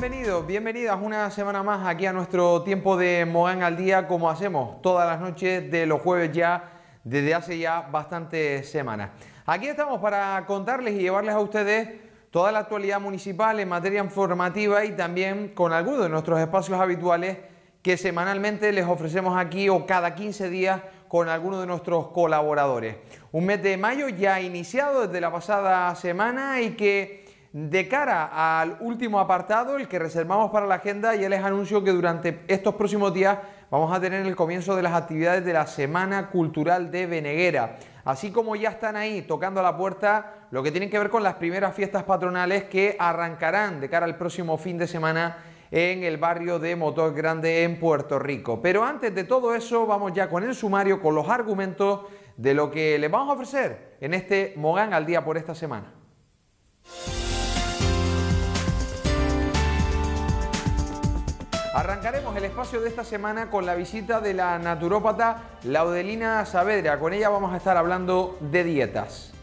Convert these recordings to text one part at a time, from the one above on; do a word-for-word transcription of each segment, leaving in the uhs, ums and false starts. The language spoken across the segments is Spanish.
bienvenidos, bienvenidas una semana más aquí a nuestro tiempo de Mogán al Día, como hacemos todas las noches de los jueves ya, desde hace ya bastantes semanas. Aquí estamos para contarles y llevarles a ustedes toda la actualidad municipal en materia informativa y también con algunos de nuestros espacios habituales que semanalmente les ofrecemos aquí o cada quince días con algunos de nuestros colaboradores. Un mes de mayo ya iniciado desde la pasada semana y que de cara al último apartado, el que reservamos para la agenda, ya les anuncio que durante estos próximos días vamos a tener el comienzo de las actividades de la Semana Cultural de Beneguera. Así como ya están ahí tocando a la puerta lo que tienen que ver con las primeras fiestas patronales que arrancarán de cara al próximo fin de semana en el barrio de Motor Grande en Puerto Rico. Pero antes de todo eso, vamos ya con el sumario, con los argumentos de lo que les vamos a ofrecer en este Mogán al Día por esta semana. Arrancaremos el espacio de esta semana con la visita de la naturópata Laudelina Saavedra. Con ella vamos a estar hablando de dietas.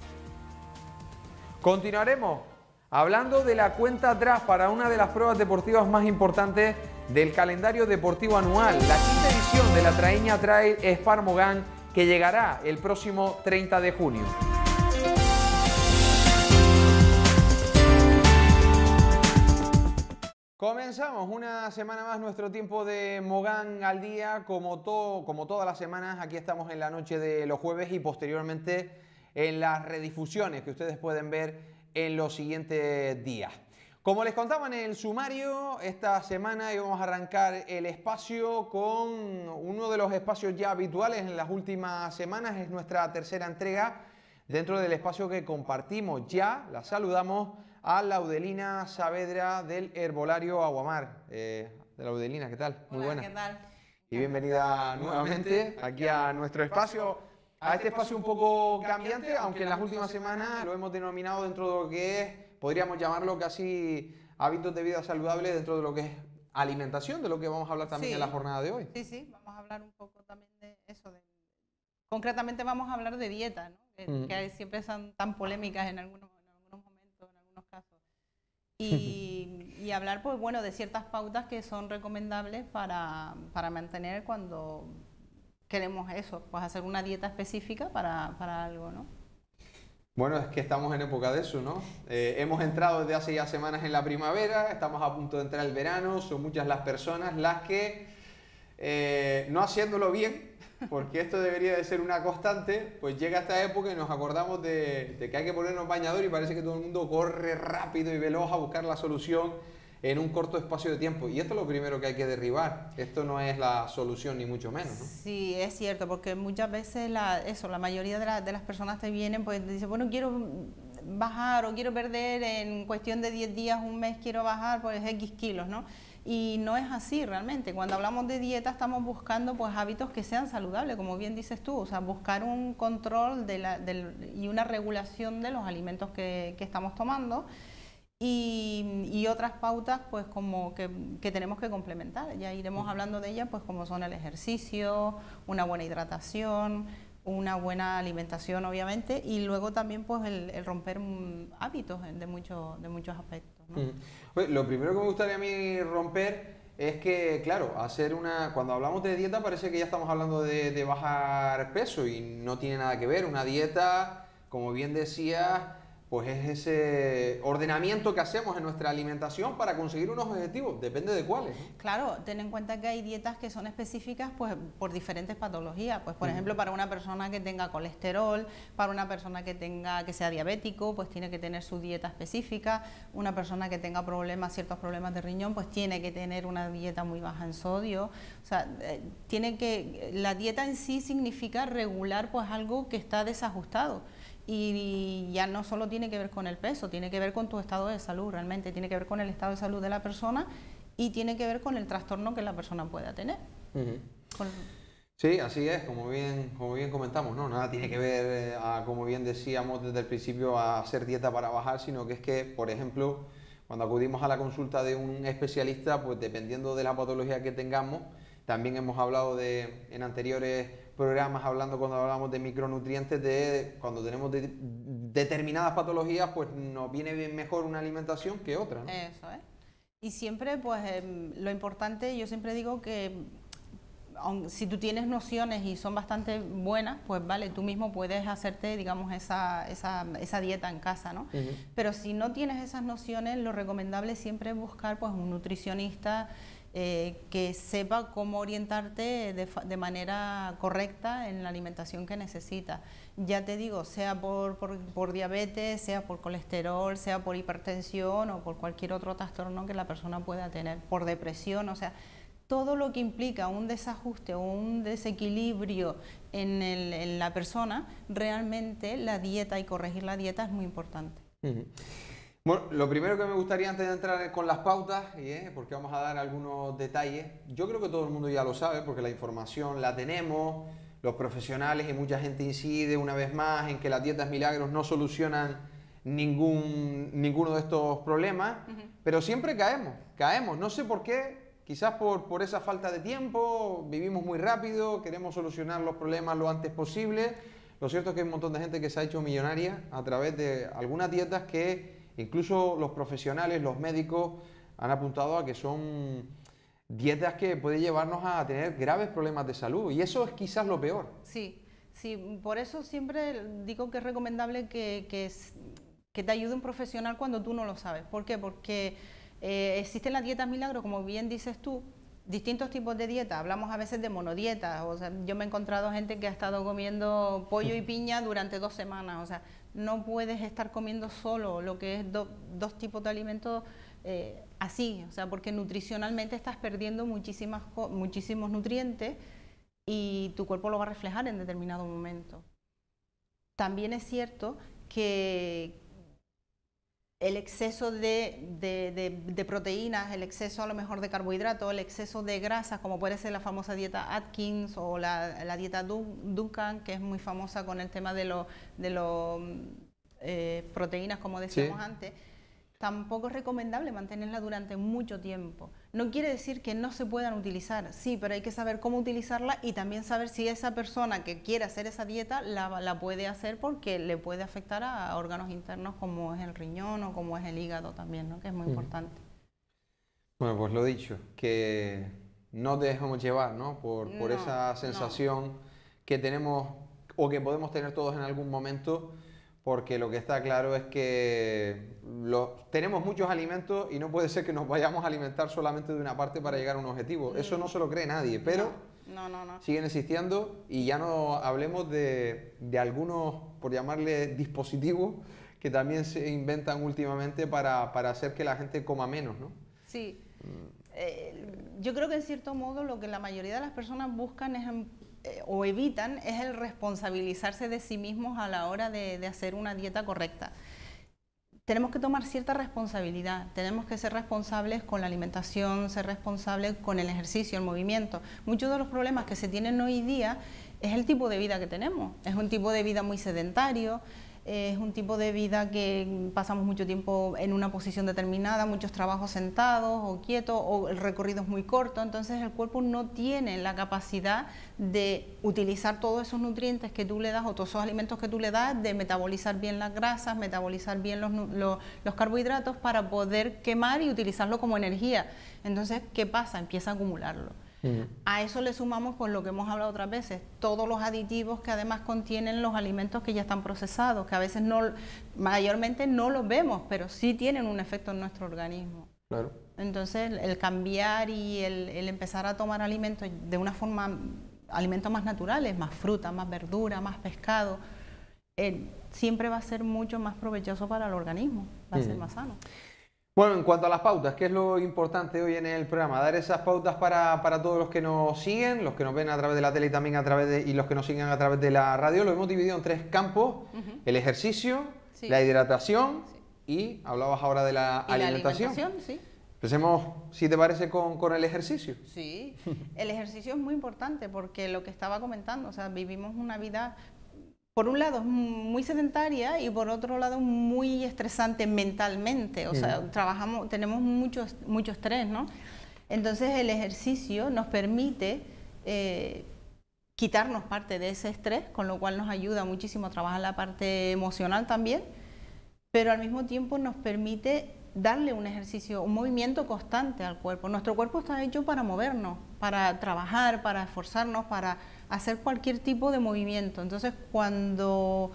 Continuaremos hablando de la cuenta atrás para una de las pruebas deportivas más importantes del calendario deportivo anual, la quinta edición de la Traíña Trail Spar Mogán, que llegará el próximo treinta de junio. Comenzamos una semana más nuestro tiempo de Mogán al Día, como, todo, como todas las semanas. Aquí estamos en la noche de los jueves y posteriormente en las redifusiones que ustedes pueden ver en los siguientes días. Como les contaba en el sumario, esta semana íbamos a arrancar el espacio con uno de los espacios ya habituales en las últimas semanas. Es nuestra tercera entrega dentro del espacio que compartimos ya. La saludamos a Laudelina Saavedra del Herbolario Aguamar. Eh, de Laudelina, ¿qué tal? Muy Hola, buena. ¿qué tal? Y bienvenida nuevamente aquí a nuestro espacio, a este espacio un poco cambiante, aunque en las últimas semanas lo hemos denominado dentro de lo que es, podríamos llamarlo casi hábitos de vida saludable, dentro de lo que es alimentación, de lo que vamos a hablar también Sí. en la jornada de hoy. Sí, sí, vamos a hablar un poco también de eso. De... Concretamente vamos a hablar de dieta, ¿no? Que, Mm. que siempre son tan polémicas en algunos, en algunos momentos, en algunos casos. Y, y hablar, pues bueno, de ciertas pautas que son recomendables para, para mantener cuando queremos eso, pues hacer una dieta específica para, para algo, ¿no? Bueno, es que estamos en época de eso, ¿no? Eh, hemos entrado desde hace ya semanas en la primavera, estamos a punto de entrar el verano, son muchas las personas las que, eh, no haciéndolo bien, porque esto debería de ser una constante, pues llega esta época y nos acordamos de, de que hay que ponernos bañador y parece que todo el mundo corre rápido y veloz a buscar la solución en un corto espacio de tiempo. Y esto es lo primero que hay que derribar. Esto no es la solución ni mucho menos, ¿no? Sí, es cierto, porque muchas veces la, eso, la mayoría de, la, de las personas te vienen, pues te dicen, bueno, quiero bajar o quiero perder en cuestión de diez días, un mes, quiero bajar pues X kilos, ¿no? Y no es así realmente. Cuando hablamos de dieta estamos buscando pues hábitos que sean saludables, como bien dices tú, o sea, buscar un control de la, del, y una regulación de los alimentos que, que estamos tomando. Y, y otras pautas pues como que, que tenemos que complementar, ya iremos hablando de ellas, pues como son el ejercicio, una buena hidratación, una buena alimentación obviamente, y luego también pues el, el romper hábitos de, mucho, de muchos aspectos, ¿no? Mm. Pues, lo primero que me gustaría a mí romper es que, claro, hacer una, cuando hablamos de dieta parece que ya estamos hablando de, de bajar peso y no tiene nada que ver. Una dieta, como bien decías, pues es ese ordenamiento que hacemos en nuestra alimentación para conseguir unos objetivos, depende de cuáles, ¿no? Claro, ten en cuenta que hay dietas que son específicas pues por diferentes patologías, pues por mm. ejemplo para una persona que tenga colesterol, para una persona que tenga que sea diabético, pues tiene que tener su dieta específica, una persona que tenga problemas, ciertos problemas de riñón, pues tiene que tener una dieta muy baja en sodio, o sea, eh, tiene que, la dieta en sí significa regular pues algo que está desajustado. Y ya no solo tiene que ver con el peso, tiene que ver con tu estado de salud, realmente tiene que ver con el estado de salud de la persona y tiene que ver con el trastorno que la persona pueda tener. Uh-huh. Con... Sí, así es, como bien, como bien comentamos, ¿no? Nada tiene que ver, eh, a, como bien decíamos desde el principio, a hacer dieta para bajar, sino que es que, por ejemplo, cuando acudimos a la consulta de un especialista, pues dependiendo de la patología que tengamos, también hemos hablado de, en anteriores programas, hablando cuando hablamos de micronutrientes, de cuando tenemos de, determinadas patologías, pues nos viene bien mejor una alimentación que otra, ¿no? Eso es. Y siempre, pues, eh, lo importante, yo siempre digo que aun, si tú tienes nociones y son bastante buenas, pues vale, tú mismo puedes hacerte, digamos, esa, esa, esa dieta en casa, ¿no? Uh-huh. Pero si no tienes esas nociones, lo recomendable siempre es buscar, pues, un nutricionista eh, que sepa cómo orientarte de, de manera correcta en la alimentación que necesitas. Ya te digo, sea por, por, por diabetes, sea por colesterol, sea por hipertensión o por cualquier otro trastorno que la persona pueda tener, por depresión, o sea, todo lo que implica un desajuste o un desequilibrio en, el, en la persona, realmente la dieta y corregir la dieta es muy importante. Uh-huh. Bueno, lo primero que me gustaría antes de entrar con las pautas, ¿eh? porque vamos a dar algunos detalles, yo creo que todo el mundo ya lo sabe porque la información la tenemos, los profesionales y mucha gente incide una vez más en que las dietas milagros no solucionan ningún, ninguno de estos problemas, uh-huh. pero siempre caemos, caemos, no sé por qué. Quizás por, por esa falta de tiempo, vivimos muy rápido, queremos solucionar los problemas lo antes posible. Lo cierto es que hay un montón de gente que se ha hecho millonaria a través de algunas dietas que incluso los profesionales, los médicos, han apuntado a que son dietas que pueden llevarnos a tener graves problemas de salud. Y eso es quizás lo peor. Sí, sí, por eso siempre digo que es recomendable que, que, que te ayude un profesional cuando tú no lo sabes. ¿Por qué? Porque Eh, existen las dietas milagro, como bien dices tú, distintos tipos de dieta. Hablamos a veces de monodieta, o sea, yo me he encontrado gente que ha estado comiendo pollo y piña durante dos semanas, o sea, no puedes estar comiendo solo lo que es do, dos tipos de alimentos eh, así, o sea, porque nutricionalmente estás perdiendo muchísimas, muchísimos nutrientes y tu cuerpo lo va a reflejar en determinado momento. También es cierto que el exceso de, de, de, de proteínas, el exceso a lo mejor de carbohidratos, el exceso de grasas, como puede ser la famosa dieta Atkins o la, la dieta Duncan, que es muy famosa con el tema de las de lo, eh, proteínas, como decíamos sí. antes, tampoco es recomendable mantenerla durante mucho tiempo. No quiere decir que no se puedan utilizar, sí, pero hay que saber cómo utilizarla y también saber si esa persona que quiere hacer esa dieta la, la puede hacer porque le puede afectar a órganos internos como es el riñón o como es el hígado también, ¿no? Que es muy mm. importante. Bueno, pues lo dicho, que no te dejemos llevar, ¿no? Por, por no, esa sensación no. que tenemos o que podemos tener todos en algún momento, porque lo que está claro es que lo, tenemos muchos alimentos y no puede ser que nos vayamos a alimentar solamente de una parte para llegar a un objetivo. Eso no se lo cree nadie, pero no, no, no, no. siguen existiendo y ya no hablemos de, de algunos, por llamarle dispositivos, que también se inventan últimamente para, para hacer que la gente coma menos, ¿no? Sí. Eh, yo creo que en cierto modo lo que la mayoría de las personas buscan es eh, o evitan es el responsabilizarse de sí mismos a la hora de, de hacer una dieta correcta. Tenemos que tomar cierta responsabilidad, tenemos que ser responsables con la alimentación, ser responsables con el ejercicio, el movimiento. Muchos de los problemas que se tienen hoy día es el tipo de vida que tenemos, es un tipo de vida muy sedentario, es un tipo de vida que pasamos mucho tiempo en una posición determinada, muchos trabajos sentados o quietos, o el recorrido es muy corto, entonces el cuerpo no tiene la capacidad de utilizar todos esos nutrientes que tú le das o todos esos alimentos que tú le das, de metabolizar bien las grasas, metabolizar bien los, los, los carbohidratos para poder quemar y utilizarlo como energía. Entonces, ¿qué pasa? Empieza a acumularlo. Uh-huh. A eso le sumamos, por lo que hemos hablado otras veces, todos los aditivos que además contienen los alimentos que ya están procesados, que a veces no, mayormente no los vemos, pero sí tienen un efecto en nuestro organismo. Claro. Entonces, el, el cambiar y el, el empezar a tomar alimentos de una forma, alimentos más naturales, más fruta, más verdura, más pescado, eh, siempre va a ser mucho más provechoso para el organismo, va a uh-huh. ser más sano. Bueno, en cuanto a las pautas, ¿qué es lo importante hoy en el programa? Dar esas pautas para, para todos los que nos siguen, los que nos ven a través de la tele y también a través de, y los que nos siguen a través de la radio. Lo hemos dividido en tres campos, uh-huh. el ejercicio, sí. la hidratación sí. y hablabas ahora de la ¿Y alimentación. La alimentación, sí. Empecemos, si te parece, con, con el ejercicio. Sí, el ejercicio es muy importante porque lo que estaba comentando, o sea, vivimos una vida, por un lado, muy sedentaria y por otro lado, muy estresante mentalmente. O sea, mm. trabajamos, tenemos mucho, mucho estrés, ¿no? Entonces, el ejercicio nos permite eh, quitarnos parte de ese estrés, con lo cual nos ayuda muchísimo a trabajar la parte emocional también, pero al mismo tiempo nos permite darle un ejercicio, un movimiento constante al cuerpo. Nuestro cuerpo está hecho para movernos, para trabajar, para esforzarnos, para hacer cualquier tipo de movimiento. Entonces, cuando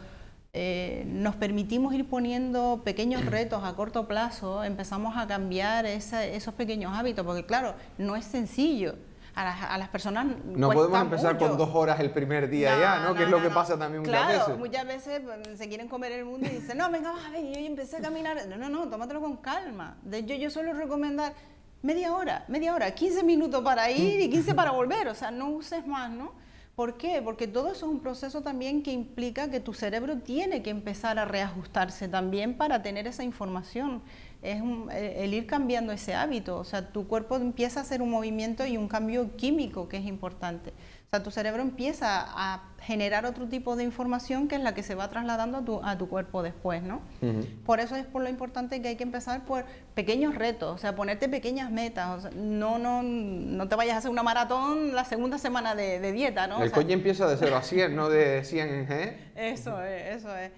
eh, nos permitimos ir poniendo pequeños retos a corto plazo, empezamos a cambiar esa, esos pequeños hábitos, porque claro, no es sencillo. A las, a las personas no podemos empezar mucho. con dos horas el primer día no, ya, ¿no? no Que es lo no, que no. pasa también muchas claro, veces. muchas veces se quieren comer el mundo y dicen, no, venga, va, ven, yo empecé a caminar. No, no, no, tómatelo con calma. De hecho, yo suelo recomendar media hora, media hora, quince minutos para ir y quince para volver. O sea, no uses más, ¿no? ¿Por qué? Porque todo eso es un proceso también que implica que tu cerebro tiene que empezar a reajustarse también para tener esa información. Es un, el ir cambiando ese hábito, o sea, tu cuerpo empieza a hacer un movimiento y un cambio químico que es importante. O sea, tu cerebro empieza a generar otro tipo de información que es la que se va trasladando a tu, a tu cuerpo después, ¿no? Uh-huh. Por eso es por lo importante que hay que empezar por pequeños retos, o sea, ponerte pequeñas metas. O sea, no, no, no te vayas a hacer una maratón la segunda semana de, de dieta, ¿no? El o sea, coche empieza de cero a cien, no de cien en G. Eso es, eso es.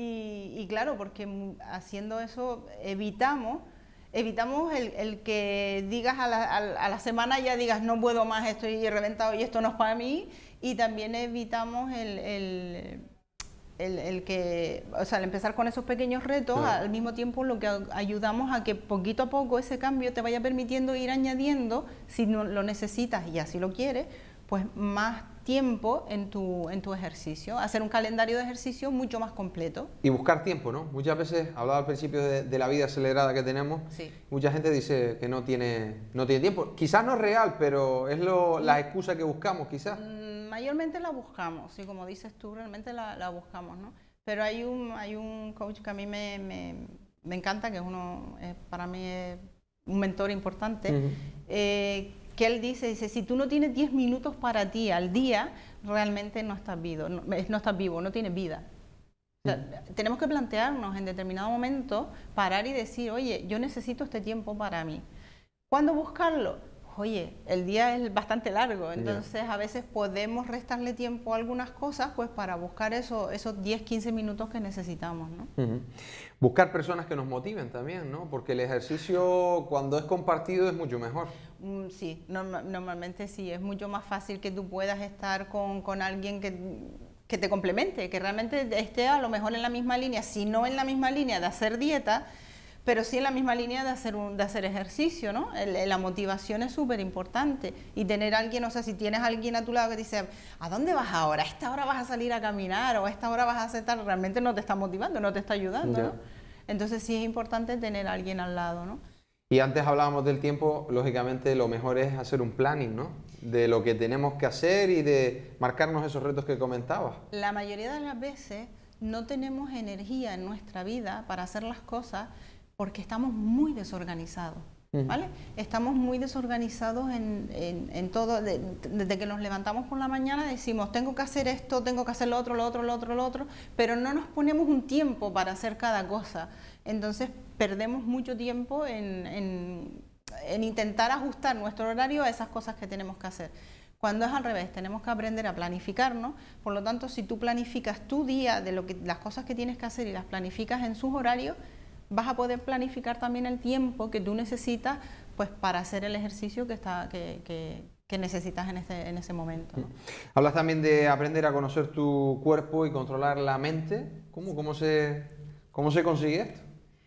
Y, y claro, porque haciendo eso evitamos, evitamos el, el que digas a la, a, a la semana ya digas no puedo más, estoy reventado y esto no es para mí, y también evitamos el, el, el, el que, o sea, al empezar con esos pequeños retos, claro. Al mismo tiempo lo que ayudamos a que poquito a poco ese cambio te vaya permitiendo ir añadiendo, si no lo necesitas y así lo quieres, pues más tiempo en tu, en tu ejercicio, hacer un calendario de ejercicio mucho más completo. Y buscar tiempo, ¿no? Muchas veces, hablaba al principio de, de la vida acelerada que tenemos, sí. Mucha gente dice que no tiene, no tiene tiempo. Quizás no es real, pero es lo, la excusa que buscamos, quizás. Mayormente la buscamos, y como dices tú, realmente la, la buscamos, ¿no? Pero hay un, hay un coach que a mí me, me, me encanta, que es uno, eh, para mí es un mentor importante, uh-huh. eh, que él dice, dice, si tú no tienes diez minutos para ti al día, realmente no estás vivo, no, no estás vivo, no tienes vida. O sea, mm. Tenemos que plantearnos en determinado momento, parar y decir, oye, yo necesito este tiempo para mí. ¿Cuándo buscarlo? Oye, el día es bastante largo, entonces yeah. a veces podemos restarle tiempo a algunas cosas pues para buscar eso, esos diez, quince minutos que necesitamos, ¿no? Uh-huh. Buscar personas que nos motiven también, ¿no? Porque el ejercicio cuando es compartido es mucho mejor. Mm, sí, norma- normalmente sí, es mucho más fácil que tú puedas estar con, con alguien que, que te complemente, que realmente esté a lo mejor en la misma línea, si no en la misma línea de hacer dieta, pero sí en la misma línea de hacer, un, de hacer ejercicio, ¿no? El, la motivación es súper importante y tener a alguien, o sea, si tienes a alguien a tu lado que te dice, ¿a dónde vas ahora? ¿A esta hora vas a salir a caminar o a esta hora vas a hacer tal? Realmente no te está motivando, no te está ayudando, yeah. ¿no? Entonces sí es importante tener a alguien al lado, ¿no? Y antes hablábamos del tiempo, lógicamente lo mejor es hacer un planning, ¿no? De lo que tenemos que hacer y de marcarnos esos retos que comentabas. La mayoría de las veces no tenemos energía en nuestra vida para hacer las cosas porque estamos muy desorganizados, ¿vale? Uh-huh. Estamos muy desorganizados en, en, en todo, de, desde que nos levantamos por la mañana decimos, tengo que hacer esto, tengo que hacer lo otro, lo otro, lo otro, lo otro, pero no nos ponemos un tiempo para hacer cada cosa. Entonces perdemos mucho tiempo en, en, en intentar ajustar nuestro horario a esas cosas que tenemos que hacer. Cuando es al revés, tenemos que aprender a planificarnos, por lo tanto, si tú planificas tu día de lo que, las cosas que tienes que hacer y las planificas en sus horarios, vas a poder planificar también el tiempo que tú necesitas pues, para hacer el ejercicio que, está, que, que, que necesitas en ese, en ese momento, ¿no? Hablas también de aprender a conocer tu cuerpo y controlar la mente. ¿Cómo, cómo, se, cómo se consigue esto?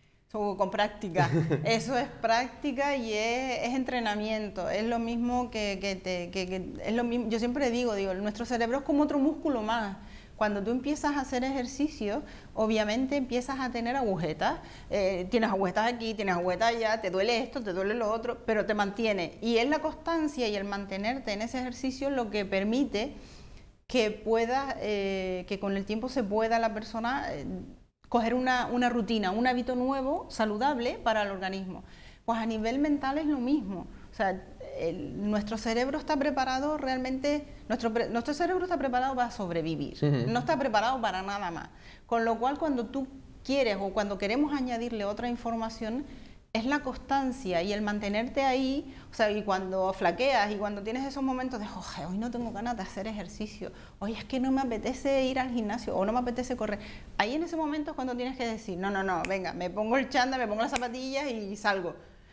Con práctica, eso es práctica y es, es entrenamiento, es lo mismo que, que, te, que, que es lo mismo, yo siempre digo, digo, nuestro cerebro es como otro músculo más. Cuando tú empiezas a hacer ejercicio, obviamente empiezas a tener agujetas, eh, tienes agujetas aquí, tienes agujetas allá, te duele esto, te duele lo otro, pero te mantiene. Y es la constancia y el mantenerte en ese ejercicio lo que permite que pueda, eh, que con el tiempo se pueda la persona eh, coger una, una rutina, un hábito nuevo, saludable para el organismo. Pues a nivel mental es lo mismo. O sea, el, nuestro cerebro está preparado realmente, nuestro, nuestro cerebro está preparado para sobrevivir, uh-huh. no está preparado para nada más. Con lo cual, cuando tú quieres o cuando queremos añadirle otra información, es la constancia y el mantenerte ahí, o sea, y cuando flaqueas y cuando tienes esos momentos de, oye, hoy no tengo ganas de hacer ejercicio, hoy es que no me apetece ir al gimnasio o no me apetece correr. Ahí en ese momento es cuando tienes que decir, no, no, no, venga, me pongo el chándal, me pongo las zapatillas y salgo.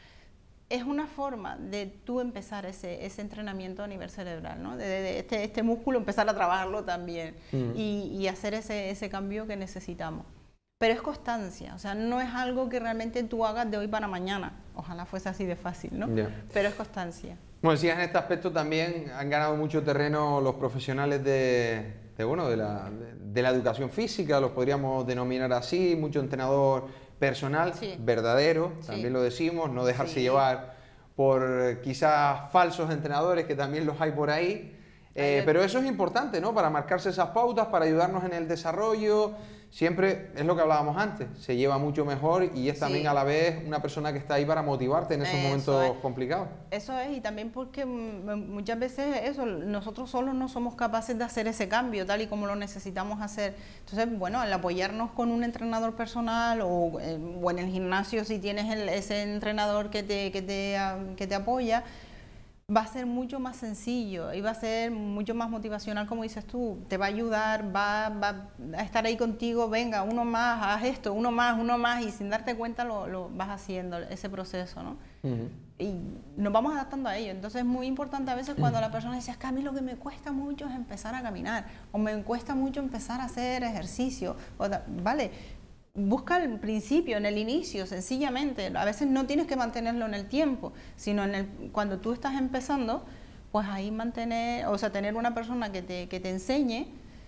Es una forma de tú empezar ese, ese entrenamiento a nivel cerebral, ¿no? De, de, de este, este músculo empezar a trabajarlo también mm. y, y hacer ese, ese cambio que necesitamos. Pero es constancia, o sea, no es algo que realmente tú hagas de hoy para mañana. Ojalá fuese así de fácil, ¿no? Yeah. Pero es constancia. Como decías, en este aspecto también han ganado mucho terreno los profesionales de, de, bueno, de, la, de, de la educación física, los podríamos denominar así, mucho entrenador personal, sí. verdadero, sí. también lo decimos, no dejarse sí. llevar por quizás falsos entrenadores, que también los hay por ahí. Eh, pero eso es importante, ¿no? Para marcarse esas pautas, para ayudarnos en el desarrollo. Siempre es lo que hablábamos antes, se lleva mucho mejor y es también sí. a la vez una persona que está ahí para motivarte en esos eso momentos es. complicados. Eso es, y también porque muchas veces eso, nosotros solos no somos capaces de hacer ese cambio tal y como lo necesitamos hacer. Entonces, bueno, al apoyarnos con un entrenador personal o, o en el gimnasio si tienes el, ese entrenador que te, que, te, que te apoya, va a ser mucho más sencillo y va a ser mucho más motivacional, como dices tú, te va a ayudar, va, va a estar ahí contigo, venga, uno más, haz esto, uno más, uno más, y sin darte cuenta lo, lo vas haciendo, ese proceso, ¿no? Uh-huh. Y nos vamos adaptando a ello. Entonces es muy importante a veces cuando la persona dice, es que a mí lo que me cuesta mucho es empezar a caminar, o me cuesta mucho empezar a hacer ejercicio, o da, vale, busca el principio, en el inicio, sencillamente. A veces no tienes que mantenerlo en el tiempo, sino en el, cuando tú estás empezando, pues ahí mantener, o sea, tener una persona que te, que te enseñe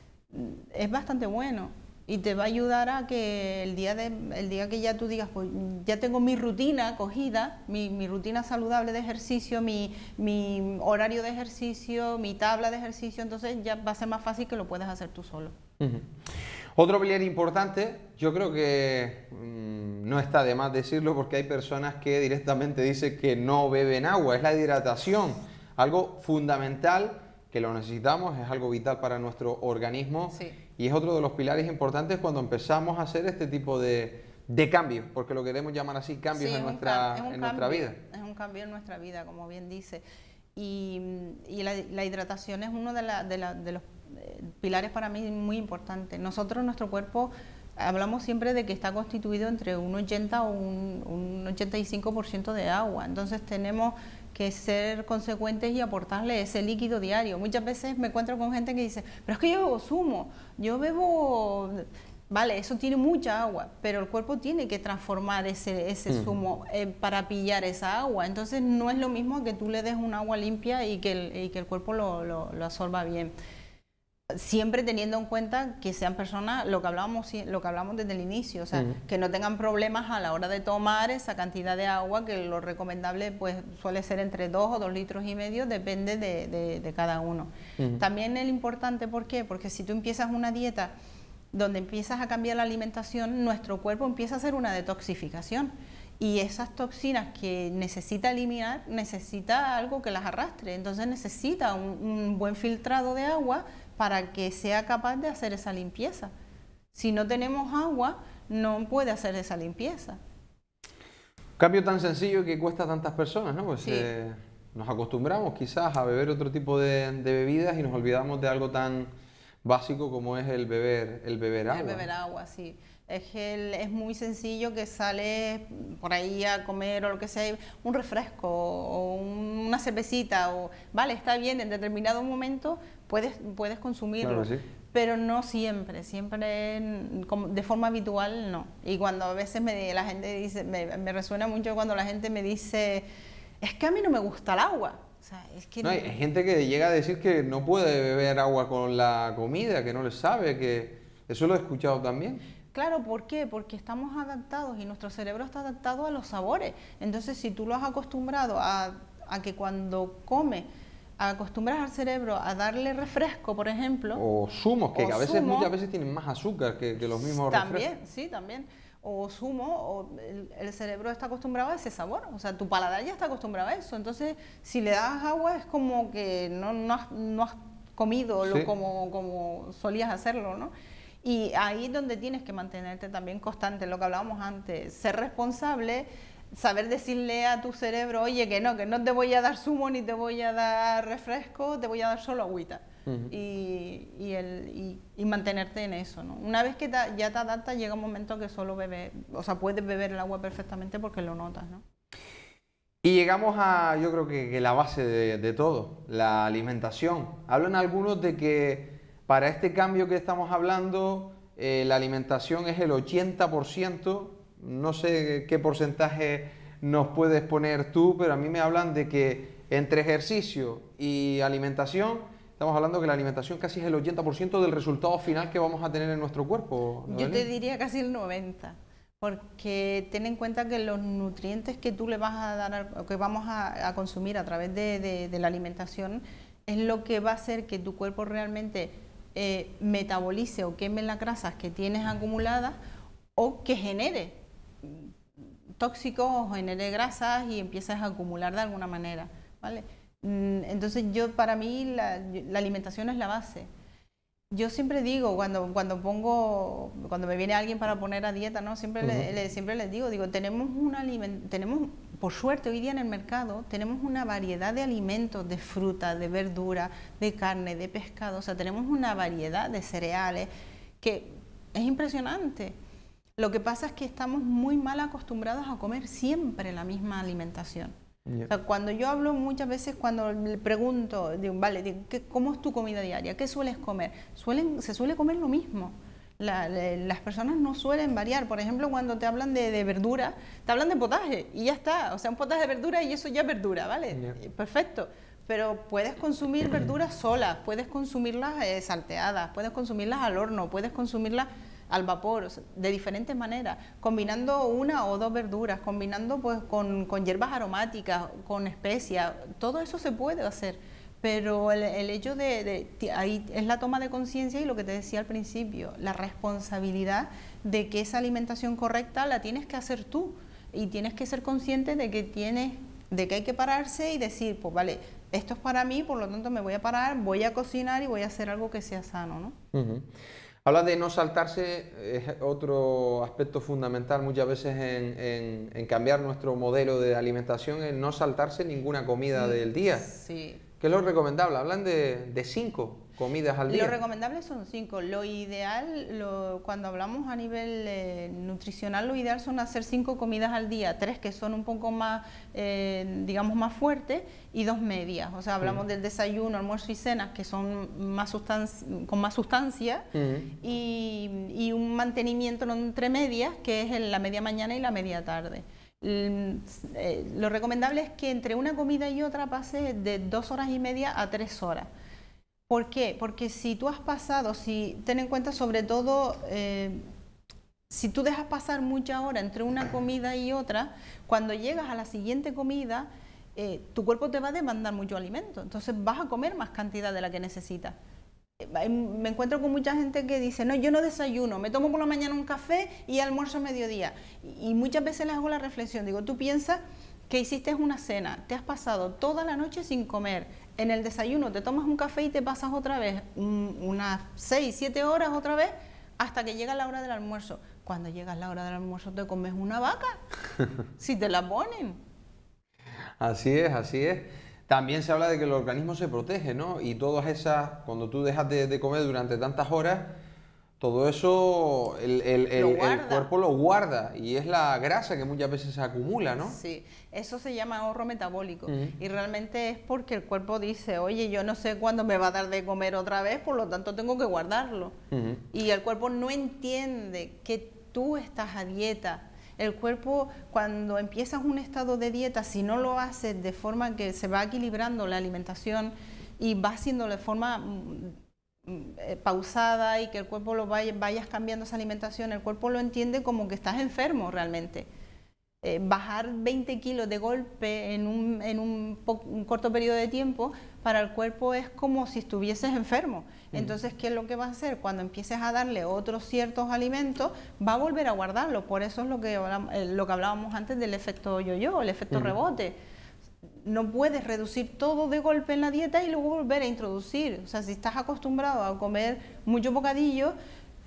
es bastante bueno y te va a ayudar a que el día, de, el día que ya tú digas, pues ya tengo mi rutina cogida, mi, mi rutina saludable de ejercicio, mi, mi horario de ejercicio, mi tabla de ejercicio, entonces ya va a ser más fácil que lo puedas hacer tú solo. Uh-huh. Otro pilar importante, yo creo que mmm, no está de más decirlo porque hay personas que directamente dicen que no beben agua, es la hidratación, algo fundamental que lo necesitamos, es algo vital para nuestro organismo sí. y es otro de los pilares importantes cuando empezamos a hacer este tipo de, de cambios, porque lo queremos llamar así, cambios sí, en, nuestra, en nuestra vida. Es un cambio en nuestra vida, como bien dice, y, y la, la hidratación es uno de, la, de, la, de los pilares para mí muy importantes. Nosotros, nuestro cuerpo, hablamos siempre de que está constituido entre un ochenta o un, un ochenta y cinco por ciento de agua, entonces tenemos que ser consecuentes y aportarle ese líquido diario. Muchas veces me encuentro con gente que dice, pero es que yo bebo zumo, yo bebo... Vale, eso tiene mucha agua, pero el cuerpo tiene que transformar ese, ese uh-huh. zumo eh, para pillar esa agua. Entonces no es lo mismo que tú le des un agua limpia y que el, y que el cuerpo lo, lo, lo absorba bien. Siempre teniendo en cuenta que sean personas, lo que hablábamos, lo que hablamos desde el inicio, o sea, uh-huh. que no tengan problemas a la hora de tomar esa cantidad de agua, que lo recomendable pues suele ser entre dos o dos litros y medio, depende de, de, de cada uno. Uh-huh. También es importante, ¿por qué? Porque si tú empiezas una dieta donde empiezas a cambiar la alimentación, nuestro cuerpo empieza a hacer una detoxificación. Y esas toxinas que necesita eliminar, necesita algo que las arrastre. Entonces necesita un, un buen filtrado de agua para que sea capaz de hacer esa limpieza. Si no tenemos agua, no puede hacer esa limpieza. Cambio tan sencillo que cuesta a tantas personas, ¿no? Pues sí. eh, nos acostumbramos quizás a beber otro tipo de, de bebidas y nos olvidamos de algo tan básico como es el beber, el beber agua. El beber agua, sí. Es que el, es muy sencillo que sales por ahí a comer o lo que sea, un refresco o un, una cervecita, o vale, está bien, en determinado momento puedes, puedes consumirlo, claro, sí. pero no siempre, siempre de forma habitual no. Y cuando a veces me, la gente dice, me, me resuena mucho cuando la gente me dice, es que a mí no me gusta el agua. O sea, es que no, hay, hay gente que llega a decir que no puede beber agua con la comida, que no le sabe, que eso lo he escuchado también. Claro, ¿por qué? Porque estamos adaptados y nuestro cerebro está adaptado a los sabores. Entonces, si tú lo has acostumbrado a, a que cuando come, acostumbras al cerebro a darle refresco, por ejemplo. O zumos, que, o que a veces, zumo, muchas veces tienen más azúcar que, que los mismos también, refrescos. Sí, también. O zumo, o el, el cerebro está acostumbrado a ese sabor. O sea, tu paladar ya está acostumbrado a eso. Entonces, si le das agua, es como que no, no, has, no has comido lo, sí. como, como solías hacerlo, ¿no? Y ahí es donde tienes que mantenerte también constante, lo que hablábamos antes, ser responsable, saber decirle a tu cerebro, oye, que no, que no te voy a dar zumo ni te voy a dar refresco, te voy a dar solo agüita. Uh-huh. y, y, el, y, y mantenerte en eso, ¿no? Una vez que te, ya te adaptas, llega un momento que solo bebes, o sea, puedes beber el agua perfectamente porque lo notas, ¿no? Y llegamos a, yo creo que, que la base de, de todo, la alimentación. Hablan algunos de que para este cambio que estamos hablando, eh, la alimentación es el ochenta por ciento. No sé qué porcentaje nos puedes poner tú, pero a mí me hablan de que entre ejercicio y alimentación, estamos hablando que la alimentación casi es el ochenta por ciento del resultado final que vamos a tener en nuestro cuerpo, ¿no? Yo te diría casi el noventa por ciento. Porque ten en cuenta que los nutrientes que tú le vas a dar, o que vamos a, a consumir a través de, de, de la alimentación, es lo que va a hacer que tu cuerpo realmente eh, metabolice o queme las grasas que tienes acumuladas o que genere tóxicos o genere grasas y empiezas a acumular de alguna manera, ¿vale? Entonces yo, para mí, la, la alimentación es la base. Yo siempre digo, cuando, cuando pongo, cuando me viene alguien para poner a dieta, ¿no? Siempre, uh-huh. le, le, siempre les digo, digo, tenemos una aliment tenemos, por suerte hoy día en el mercado, tenemos una variedad de alimentos, de fruta, de verdura, de carne, de pescado, o sea, tenemos una variedad de cereales que es impresionante. Lo que pasa es que estamos muy mal acostumbrados a comer siempre la misma alimentación. Yeah. O sea, cuando yo hablo muchas veces, cuando le pregunto, digo, vale, digo, ¿qué, ¿cómo es tu comida diaria? ¿Qué sueles comer? Suelen, se suele comer lo mismo. La, la, las personas no suelen variar. Por ejemplo, cuando te hablan de, de verdura, te hablan de potaje y ya está. O sea, un potaje de verdura y eso ya es verdura, ¿vale? Yeah. Perfecto. Pero puedes consumir verduras solas, puedes consumirlas eh, salteadas, puedes consumirlas al horno, puedes consumirlas al vapor, o sea, de diferentes maneras, combinando una o dos verduras, combinando pues con, con hierbas aromáticas, con especias, todo eso se puede hacer, pero el, el hecho de, de, ahí es la toma de conciencia y lo que te decía al principio, la responsabilidad de que esa alimentación correcta la tienes que hacer tú y tienes que ser consciente de que tienes, de que hay que pararse y decir, pues vale, esto es para mí, por lo tanto me voy a parar, voy a cocinar y voy a hacer algo que sea sano, ¿no? Uh-huh. Habla de no saltarse, es otro aspecto fundamental muchas veces en, en, en cambiar nuestro modelo de alimentación, es no saltarse ninguna comida del día. Sí. ¿Qué es lo recomendable? Hablan de, de cinco comidas al día. Lo recomendable son cinco. Lo ideal, lo, cuando hablamos a nivel eh, nutricional, lo ideal son hacer cinco comidas al día, tres que son un poco más, eh, digamos, más fuertes y dos medias. O sea, hablamos uh-huh. del desayuno, almuerzo y cenas que son más con más sustancia uh-huh. y, y un mantenimiento entre medias que es la media mañana y la media tarde. Lo recomendable es que entre una comida y otra pase de dos horas y media a tres horas. ¿Por qué? Porque si tú has pasado, si ten en cuenta sobre todo, eh, si tú dejas pasar mucha hora entre una comida y otra, cuando llegas a la siguiente comida, eh, tu cuerpo te va a demandar mucho alimento, entonces vas a comer más cantidad de la que necesitas. Me encuentro con mucha gente que dice, no, yo no desayuno, me tomo por la mañana un café y almuerzo a mediodía. Y muchas veces les hago la reflexión, digo, tú piensas que hiciste una cena, te has pasado toda la noche sin comer, en el desayuno te tomas un café y te pasas otra vez un, unas seis, siete horas otra vez hasta que llega la hora del almuerzo. Cuando llega la hora del almuerzo te comes una vaca, si te la ponen. Así es, así es. También se habla de que el organismo se protege, ¿no? Y todas esas, cuando tú dejas de, de comer durante tantas horas, todo eso el, el, el, el cuerpo lo guarda y es la grasa que muchas veces se acumula, ¿no? Sí, eso se llama ahorro metabólico uh-huh. y realmente es porque el cuerpo dice, oye, yo no sé cuándo me va a dar de comer otra vez, por lo tanto tengo que guardarlo. Uh-huh. Y el cuerpo no entiende que tú estás a dieta. El cuerpo, cuando empiezas un estado de dieta, si no lo haces de forma que se va equilibrando la alimentación y va haciendo de forma eh, pausada y que el cuerpo lo vaya, vayas cambiando esa alimentación, el cuerpo lo entiende como que estás enfermo realmente. Eh, bajar veinte kilos de golpe en, un, en un, un corto periodo de tiempo, para el cuerpo es como si estuvieses enfermo. Entonces, ¿qué es lo que va a hacer? Cuando empieces a darle otros ciertos alimentos, va a volver a guardarlo. Por eso es lo que, lo que hablábamos antes del efecto yo-yo, el efecto uh-huh. rebote. No puedes reducir todo de golpe en la dieta y luego volver a introducir. O sea, si estás acostumbrado a comer mucho bocadillo,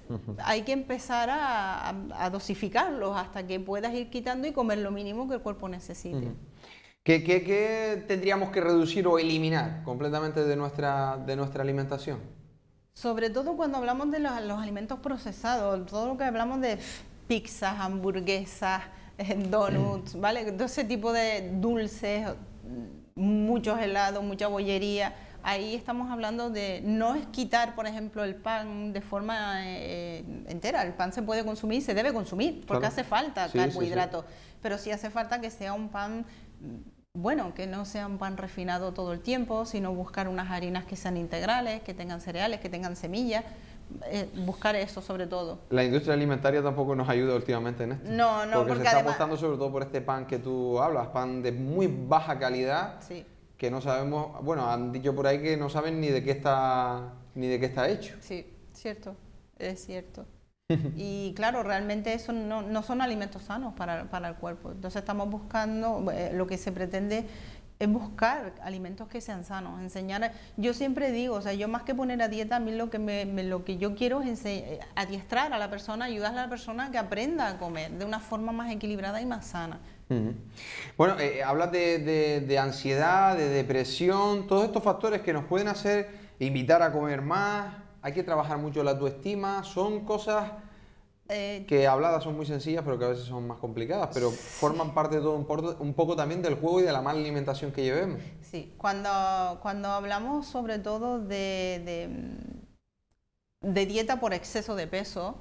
hay que empezar a, a, a dosificarlos hasta que puedas ir quitando y comer lo mínimo que el cuerpo necesite. Uh-huh. ¿Qué, qué, ¿Qué tendríamos que reducir o eliminar completamente de nuestra, de nuestra alimentación? Sobre todo cuando hablamos de los, los alimentos procesados, todo lo que hablamos de pizzas, hamburguesas, donuts, ¿vale? Todo ese tipo de dulces, muchos helados, mucha bollería. Ahí estamos hablando de no es quitar, por ejemplo, el pan de forma eh, entera. El pan se puede consumir, se debe consumir, porque claro. hace falta sí, carbohidratos. Sí, sí. Pero sí hace falta que sea un pan bueno, que no sea un pan refinado todo el tiempo, sino buscar unas harinas que sean integrales, que tengan cereales, que tengan semillas. Eh, buscar eso sobre todo. La industria alimentaria tampoco nos ayuda últimamente en esto. No, no, porque, porque se está además... apostando sobre todo por este pan que tú hablas, pan de muy baja calidad, sí. que no sabemos, bueno, han dicho por ahí que no saben ni de qué está, ni de qué está hecho. Sí, cierto, es cierto. Y claro, realmente eso no, no son alimentos sanos para, para el cuerpo. Entonces estamos buscando, eh, lo que se pretende es buscar alimentos que sean sanos, enseñar. Yo siempre digo, o sea, yo más que poner a dieta, a mí lo que, me, me, lo que yo quiero es adiestrar a la persona, ayudar a la persona a que aprenda a comer de una forma más equilibrada y más sana. Uh-huh. Bueno, eh, hablas de, de, de ansiedad, de depresión, todos estos factores que nos pueden hacer invitar a comer más. Hay que trabajar mucho la autoestima, son cosas eh, que habladas son muy sencillas, pero que a veces son más complicadas, pero sí. forman parte de todo un, poco, un poco también del juego y de la mala alimentación que llevemos. Sí, cuando, cuando hablamos sobre todo de, de, de dieta por exceso de peso,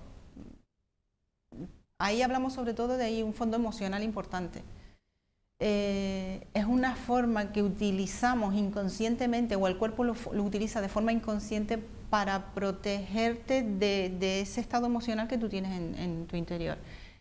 ahí hablamos sobre todo de ahí un fondo emocional importante. Eh, es una forma que utilizamos inconscientemente, o el cuerpo lo, lo utiliza de forma inconsciente para protegerte de, de ese estado emocional que tú tienes en, en tu interior.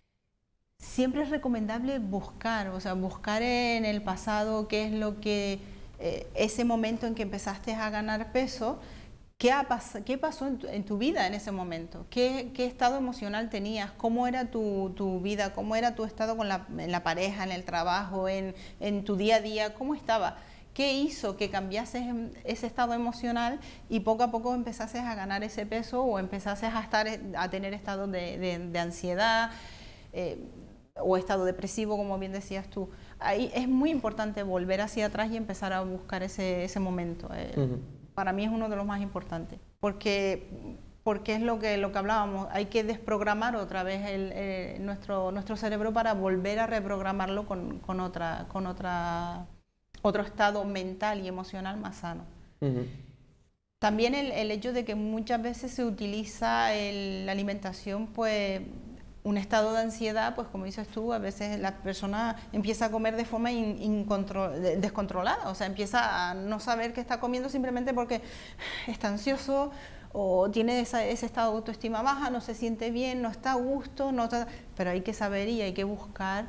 Siempre es recomendable buscar, o sea, buscar en el pasado qué es lo que, eh, ese momento en que empezaste a ganar peso, ¿qué, ha pas qué pasó en tu, en tu vida en ese momento? ¿Qué, qué estado emocional tenías? ¿Cómo era tu, tu vida? ¿Cómo era tu estado con la, en la pareja, en el trabajo, en, en tu día a día? ¿Cómo estaba? ¿Qué hizo que cambiases ese estado emocional y poco a poco empezases a ganar ese peso o empezases a, estar, a tener estados de, de, de ansiedad eh, o estado depresivo, como bien decías tú? Ahí es muy importante volver hacia atrás y empezar a buscar ese, ese momento. Eh, uh-huh. Para mí es uno de los más importantes, porque, porque es lo que, lo que hablábamos, hay que desprogramar otra vez el, eh, nuestro, nuestro cerebro para volver a reprogramarlo con, con, otra, con otra, otro estado mental y emocional más sano. Uh-huh. También el, el hecho de que muchas veces se utiliza el, la alimentación, pues un estado de ansiedad, pues como dices tú, a veces la persona empieza a comer de forma in, incontro, descontrolada, o sea, empieza a no saber qué está comiendo simplemente porque está ansioso o tiene esa, ese estado de autoestima baja, no se siente bien, no está a gusto, no está, pero hay que saber y hay que buscar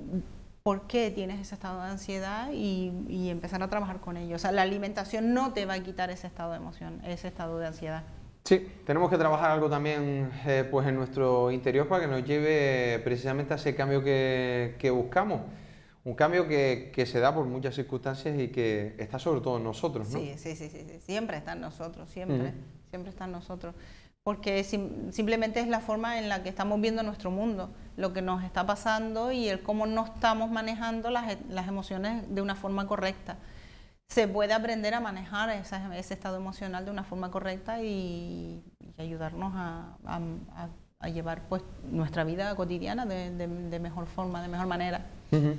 por qué tienes ese estado de ansiedad y, y empezar a trabajar con ello. O sea, la alimentación no te va a quitar ese estado de emoción, ese estado de ansiedad. Sí, tenemos que trabajar algo también eh, pues en nuestro interior para que nos lleve precisamente a ese cambio que, que buscamos. Un cambio que, que se da por muchas circunstancias y que está sobre todo en nosotros, ¿no? Sí, sí, sí, sí, sí. Siempre está en nosotros, siempre, uh-huh. siempre está en nosotros. Porque sim simplemente es la forma en la que estamos viendo nuestro mundo, lo que nos está pasando y el cómo no estamos manejando las, las emociones de una forma correcta. Se puede aprender a manejar esa, ese estado emocional de una forma correcta y, y ayudarnos a, a, a llevar pues nuestra vida cotidiana de, de, de mejor forma, de mejor manera. Uh-huh.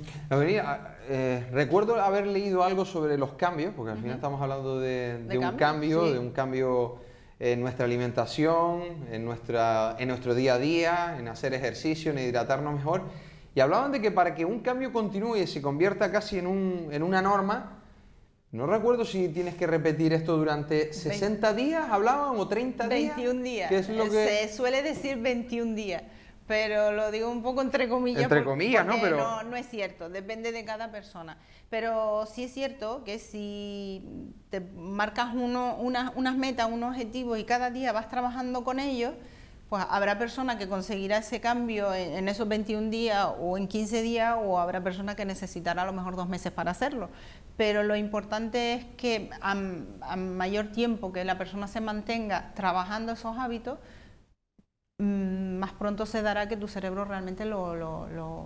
eh, recuerdo haber leído algo sobre los cambios, porque al uh-huh. final estamos hablando de, de, ¿De un cambio, cambio sí. de un cambio en nuestra alimentación, en, nuestra, en nuestro día a día, en hacer ejercicio, en hidratarnos mejor. Y hablaban de que para que un cambio continúe y se convierta casi en, un, en una norma, no recuerdo si tienes que repetir esto durante sesenta días, hablaban, o treinta días. veintiún días. ¿Qué es lo que... Se suele decir veintiún días, pero lo digo un poco entre comillas. Entre comillas, ¿no? Pero no, no es cierto, depende de cada persona. Pero sí es cierto que si te marcas uno, unas, unas metas, unos objetivos y cada día vas trabajando con ellos, pues habrá persona que conseguirá ese cambio en, en esos veintiún días o en quince días, o habrá persona que necesitará a lo mejor dos meses para hacerlo. Pero lo importante es que a, a mayor tiempo que la persona se mantenga trabajando esos hábitos, mmm, más pronto se dará que tu cerebro realmente lo, lo, lo,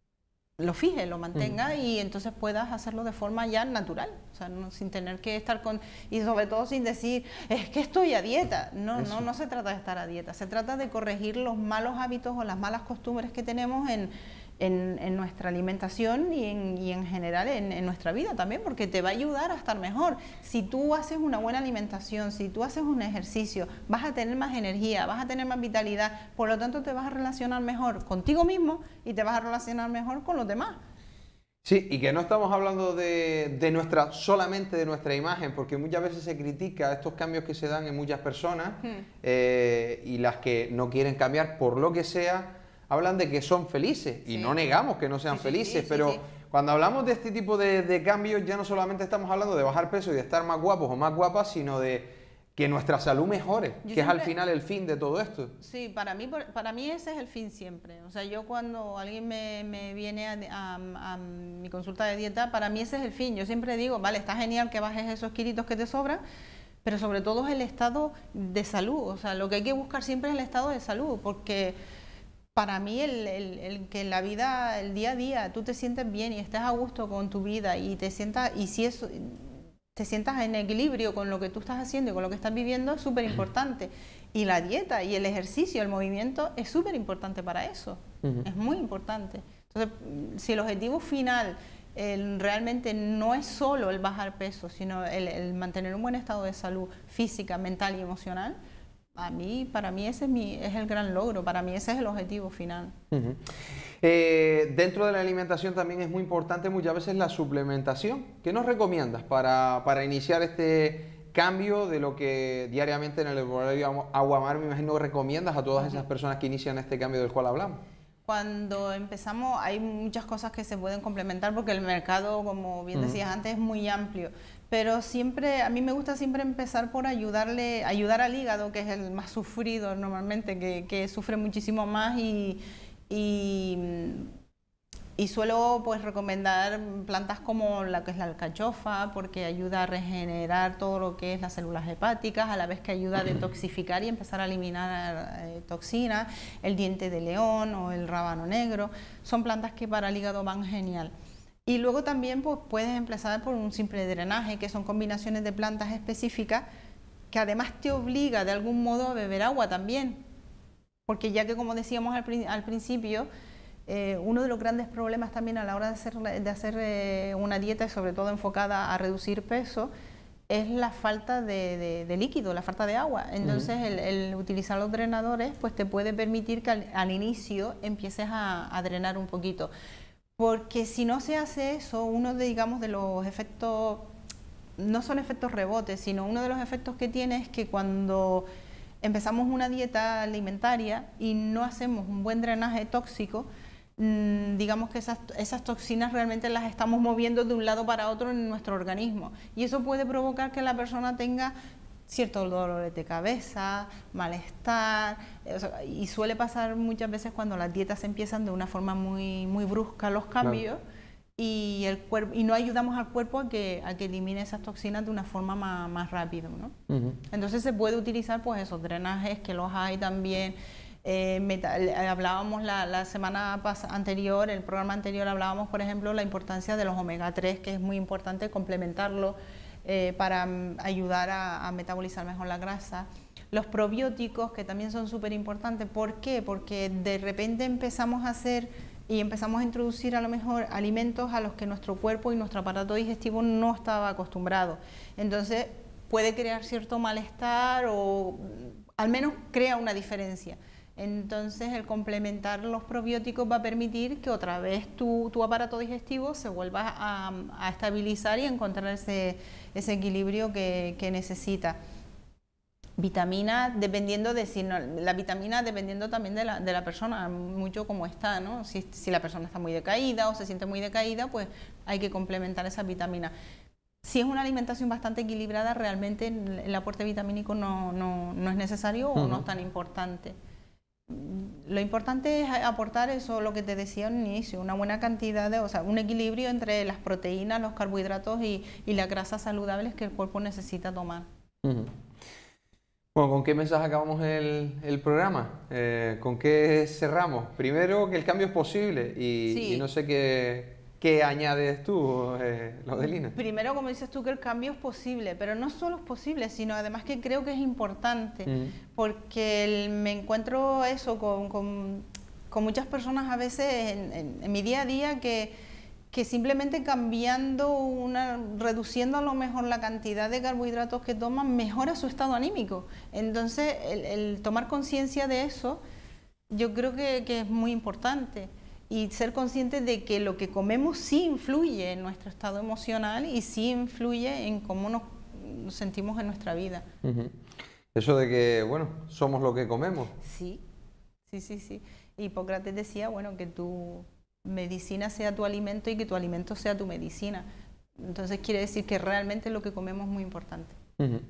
lo fije, lo mantenga uh-huh. y entonces puedas hacerlo de forma ya natural, o sea, no, sin tener que estar con, y sobre todo sin decir, es que estoy a dieta. No, no, no se trata de estar a dieta, se trata de corregir los malos hábitos o las malas costumbres que tenemos en, en, en nuestra alimentación y en, y en general en, en nuestra vida también, porque te va a ayudar a estar mejor. Si tú haces una buena alimentación, si tú haces un ejercicio, vas a tener más energía, vas a tener más vitalidad, por lo tanto te vas a relacionar mejor contigo mismo y te vas a relacionar mejor con los demás. Sí, y que no estamos hablando de, de nuestra, solamente de nuestra imagen, porque muchas veces se critica estos cambios que se dan en muchas personas hmm. eh, y las que no quieren cambiar por lo que sea, hablan de que son felices y sí. no negamos que no sean sí, felices, sí, sí, pero sí, sí. cuando hablamos de este tipo de, de cambios ya no solamente estamos hablando de bajar peso y de estar más guapos o más guapas, sino de que nuestra salud mejore, yo que siempre, es al final el fin de todo esto. Sí, para mí, para mí ese es el fin siempre. O sea, yo cuando alguien me, me viene a, a, a mi consulta de dieta, para mí ese es el fin. Yo siempre digo, vale, está genial que bajes esos kilitos que te sobran, pero sobre todo es el estado de salud. O sea, lo que hay que buscar siempre es el estado de salud, porque para mí el, el, el que en la vida, el día a día, tú te sientes bien y estés a gusto con tu vida y te sientas, y si eso, te sientas en equilibrio con lo que tú estás haciendo y con lo que estás viviendo, es súper importante. Y la dieta y el ejercicio, el movimiento, es súper importante para eso. Uh-huh. Es muy importante. Entonces, si el objetivo final el, realmente no es solo el bajar peso, sino el, el mantener un buen estado de salud física, mental y emocional, a mí, para mí ese es, mi, es el gran logro, para mí ese es el objetivo final. Uh-huh. eh, dentro de la alimentación también es muy importante muchas veces la suplementación. ¿Qué nos recomiendas para, para iniciar este cambio de lo que diariamente en el laboratorio Aguamar, me imagino, recomiendas a todas esas personas que inician este cambio del cual hablamos? Cuando empezamos hay muchas cosas que se pueden complementar porque el mercado, como bien decías uh-huh. antes, es muy amplio. Pero siempre, a mí me gusta siempre empezar por ayudarle, ayudar al hígado, que es el más sufrido normalmente, que, que sufre muchísimo más y, y, y suelo pues recomendar plantas como la que es la alcachofa, porque ayuda a regenerar todo lo que es las células hepáticas, a la vez que ayuda a detoxificar y empezar a eliminar eh, toxinas, el diente de león o el rábano negro, son plantas que para el hígado van genial. Y luego también pues, puedes empezar por un simple drenaje, que son combinaciones de plantas específicas, que además te obliga de algún modo a beber agua también. Porque ya que, como decíamos al, al principio, eh, uno de los grandes problemas también a la hora de hacer, de hacer eh, una dieta, y sobre todo enfocada a reducir peso, es la falta de, de, de líquido, la falta de agua. Entonces, uh-huh. el, el utilizar los drenadores pues, te puede permitir que al, al inicio empieces a, a drenar un poquito. Porque si no se hace eso, uno de, digamos, de los efectos, no son efectos rebotes, sino uno de los efectos que tiene es que cuando empezamos una dieta alimentaria y no hacemos un buen drenaje tóxico, mmm, digamos que esas, esas toxinas realmente las estamos moviendo de un lado para otro en nuestro organismo. Y eso puede provocar que la persona tenga ciertos dolores de cabeza, malestar, o sea, y suele pasar muchas veces cuando las dietas empiezan de una forma muy, muy brusca, los cambios, claro. y, el cuerpo, y no ayudamos al cuerpo a que, a que elimine esas toxinas de una forma más, más rápida, ¿no? Uh-huh. Entonces se puede utilizar pues esos drenajes, que los hay también. Eh, metal, hablábamos la, la semana anterior, el programa anterior hablábamos, por ejemplo, la importancia de los omega tres, que es muy importante complementarlo Eh, para um, ayudar a, a metabolizar mejor la grasa. Los probióticos, que también son súper importantes. ¿Por qué? Porque de repente empezamos a hacer y empezamos a introducir a lo mejor alimentos a los que nuestro cuerpo y nuestro aparato digestivo no estaba acostumbrado. Entonces puede crear cierto malestar o al menos crea una diferencia. Entonces el complementar los probióticos va a permitir que otra vez tu, tu aparato digestivo se vuelva a, a estabilizar y a encontrar ese, ese equilibrio que, que necesita. Vitamina, dependiendo de si no, la vitamina dependiendo también de la, de la persona, mucho como está, ¿no? Si, si la persona está muy decaída o se siente muy decaída, pues hay que complementar esa vitamina. Si es una alimentación bastante equilibrada, realmente el aporte vitamínico no, no, no es necesario o uh-huh. no es tan importante. Lo importante es aportar eso, lo que te decía al inicio, una buena cantidad de, o sea, un equilibrio entre las proteínas, los carbohidratos y, y las grasas saludables que el cuerpo necesita tomar. Uh-huh. Bueno, ¿con qué mensaje acabamos el, el programa? Eh, ¿Con qué cerramos? Primero, que el cambio es posible y, Sí. y no sé qué, qué añades tú, eh, Laudelina. Primero, como dices tú, que el cambio es posible, pero no solo es posible, sino además que creo que es importante, Mm. porque el- me encuentro eso con, con, con muchas personas a veces en, en- en mi día a día que, que simplemente cambiando, una, reduciendo a lo mejor la cantidad de carbohidratos que toman, mejora su estado anímico. Entonces, el, el tomar conciencia de eso, yo creo que, que es muy importante. Y ser conscientes de que lo que comemos sí influye en nuestro estado emocional y sí influye en cómo nos, nos sentimos en nuestra vida. Uh-huh. Eso de que, bueno, somos lo que comemos. Sí, sí, sí, sí. Hipócrates decía, bueno, que tu medicina sea tu alimento y que tu alimento sea tu medicina. Entonces quiere decir que realmente lo que comemos es muy importante. Uh-huh.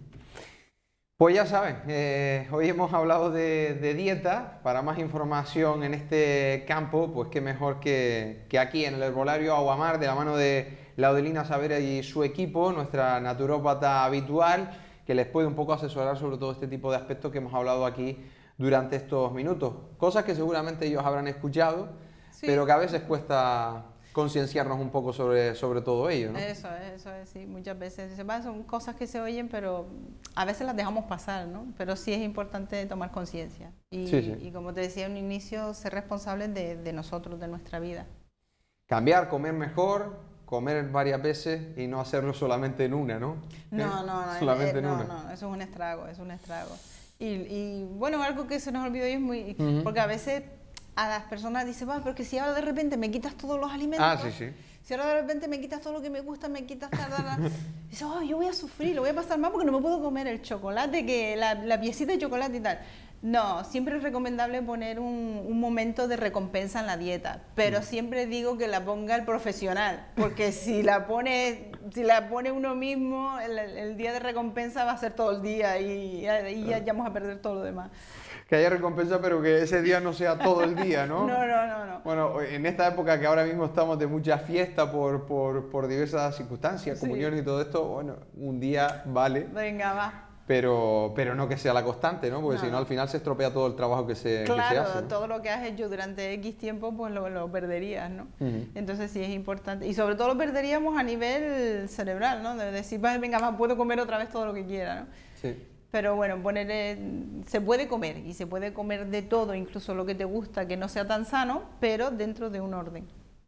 Pues ya saben, eh, hoy hemos hablado de, de dieta. Para más información en este campo, pues qué mejor que, que aquí en el Herbolario Aguamar, de la mano de Laudelina Savera y su equipo, nuestra naturópata habitual, que les puede un poco asesorar sobre todo este tipo de aspectos que hemos hablado aquí durante estos minutos. Cosas que seguramente ellos habrán escuchado, sí, pero que a veces cuesta concienciarnos un poco sobre, sobre todo ello, ¿no? Eso es, eso es, sí, muchas veces son cosas que se oyen, pero a veces las dejamos pasar, ¿no? Pero sí es importante tomar conciencia y, sí, sí. y como te decía en un inicio, ser responsables de, de nosotros, de nuestra vida. Cambiar, comer mejor, comer varias veces y no hacerlo solamente en una, ¿no? No, ¿Eh? no, no, solamente eh, en no, una. no, eso es un estrago, es un estrago. Y, y bueno, algo que se nos olvidó hoy es muy... Uh-huh. Porque a veces a las personas dicen, va, pero que si ahora de repente me quitas todos los alimentos... Ah, sí, sí. Si ahora de repente me quitas todo lo que me gusta, me quitas... Dice, oh, yo voy a sufrir, lo voy a pasar mal porque no me puedo comer el chocolate, que la, la piecita de chocolate y tal. No, siempre es recomendable poner un, un momento de recompensa en la dieta, pero siempre digo que la ponga el profesional, porque si la pone, si la pone uno mismo, el, el día de recompensa va a ser todo el día y, y ya, ya vamos a perder todo lo demás. Que haya recompensa, pero que ese día no sea todo el día, ¿no? No, no, no, no. Bueno, en esta época que ahora mismo estamos de mucha fiesta por, por, por diversas circunstancias, sí, comuniones y todo esto, bueno, un día vale. Venga, va. Pero, pero no que sea la constante, ¿no? Porque no. si no, al final se estropea todo el trabajo que se, claro, que se hace. ¿no? Todo lo que has hecho durante X tiempo, pues lo, lo perderías, ¿no? Uh-huh. Entonces sí es importante. Y sobre todo lo perderíamos a nivel cerebral, ¿no? De decir, venga, va, puedo comer otra vez todo lo que quiera, ¿no? Sí. Pero bueno, poner, se puede comer y se puede comer de todo, incluso lo que te gusta, que no sea tan sano, pero dentro de un orden.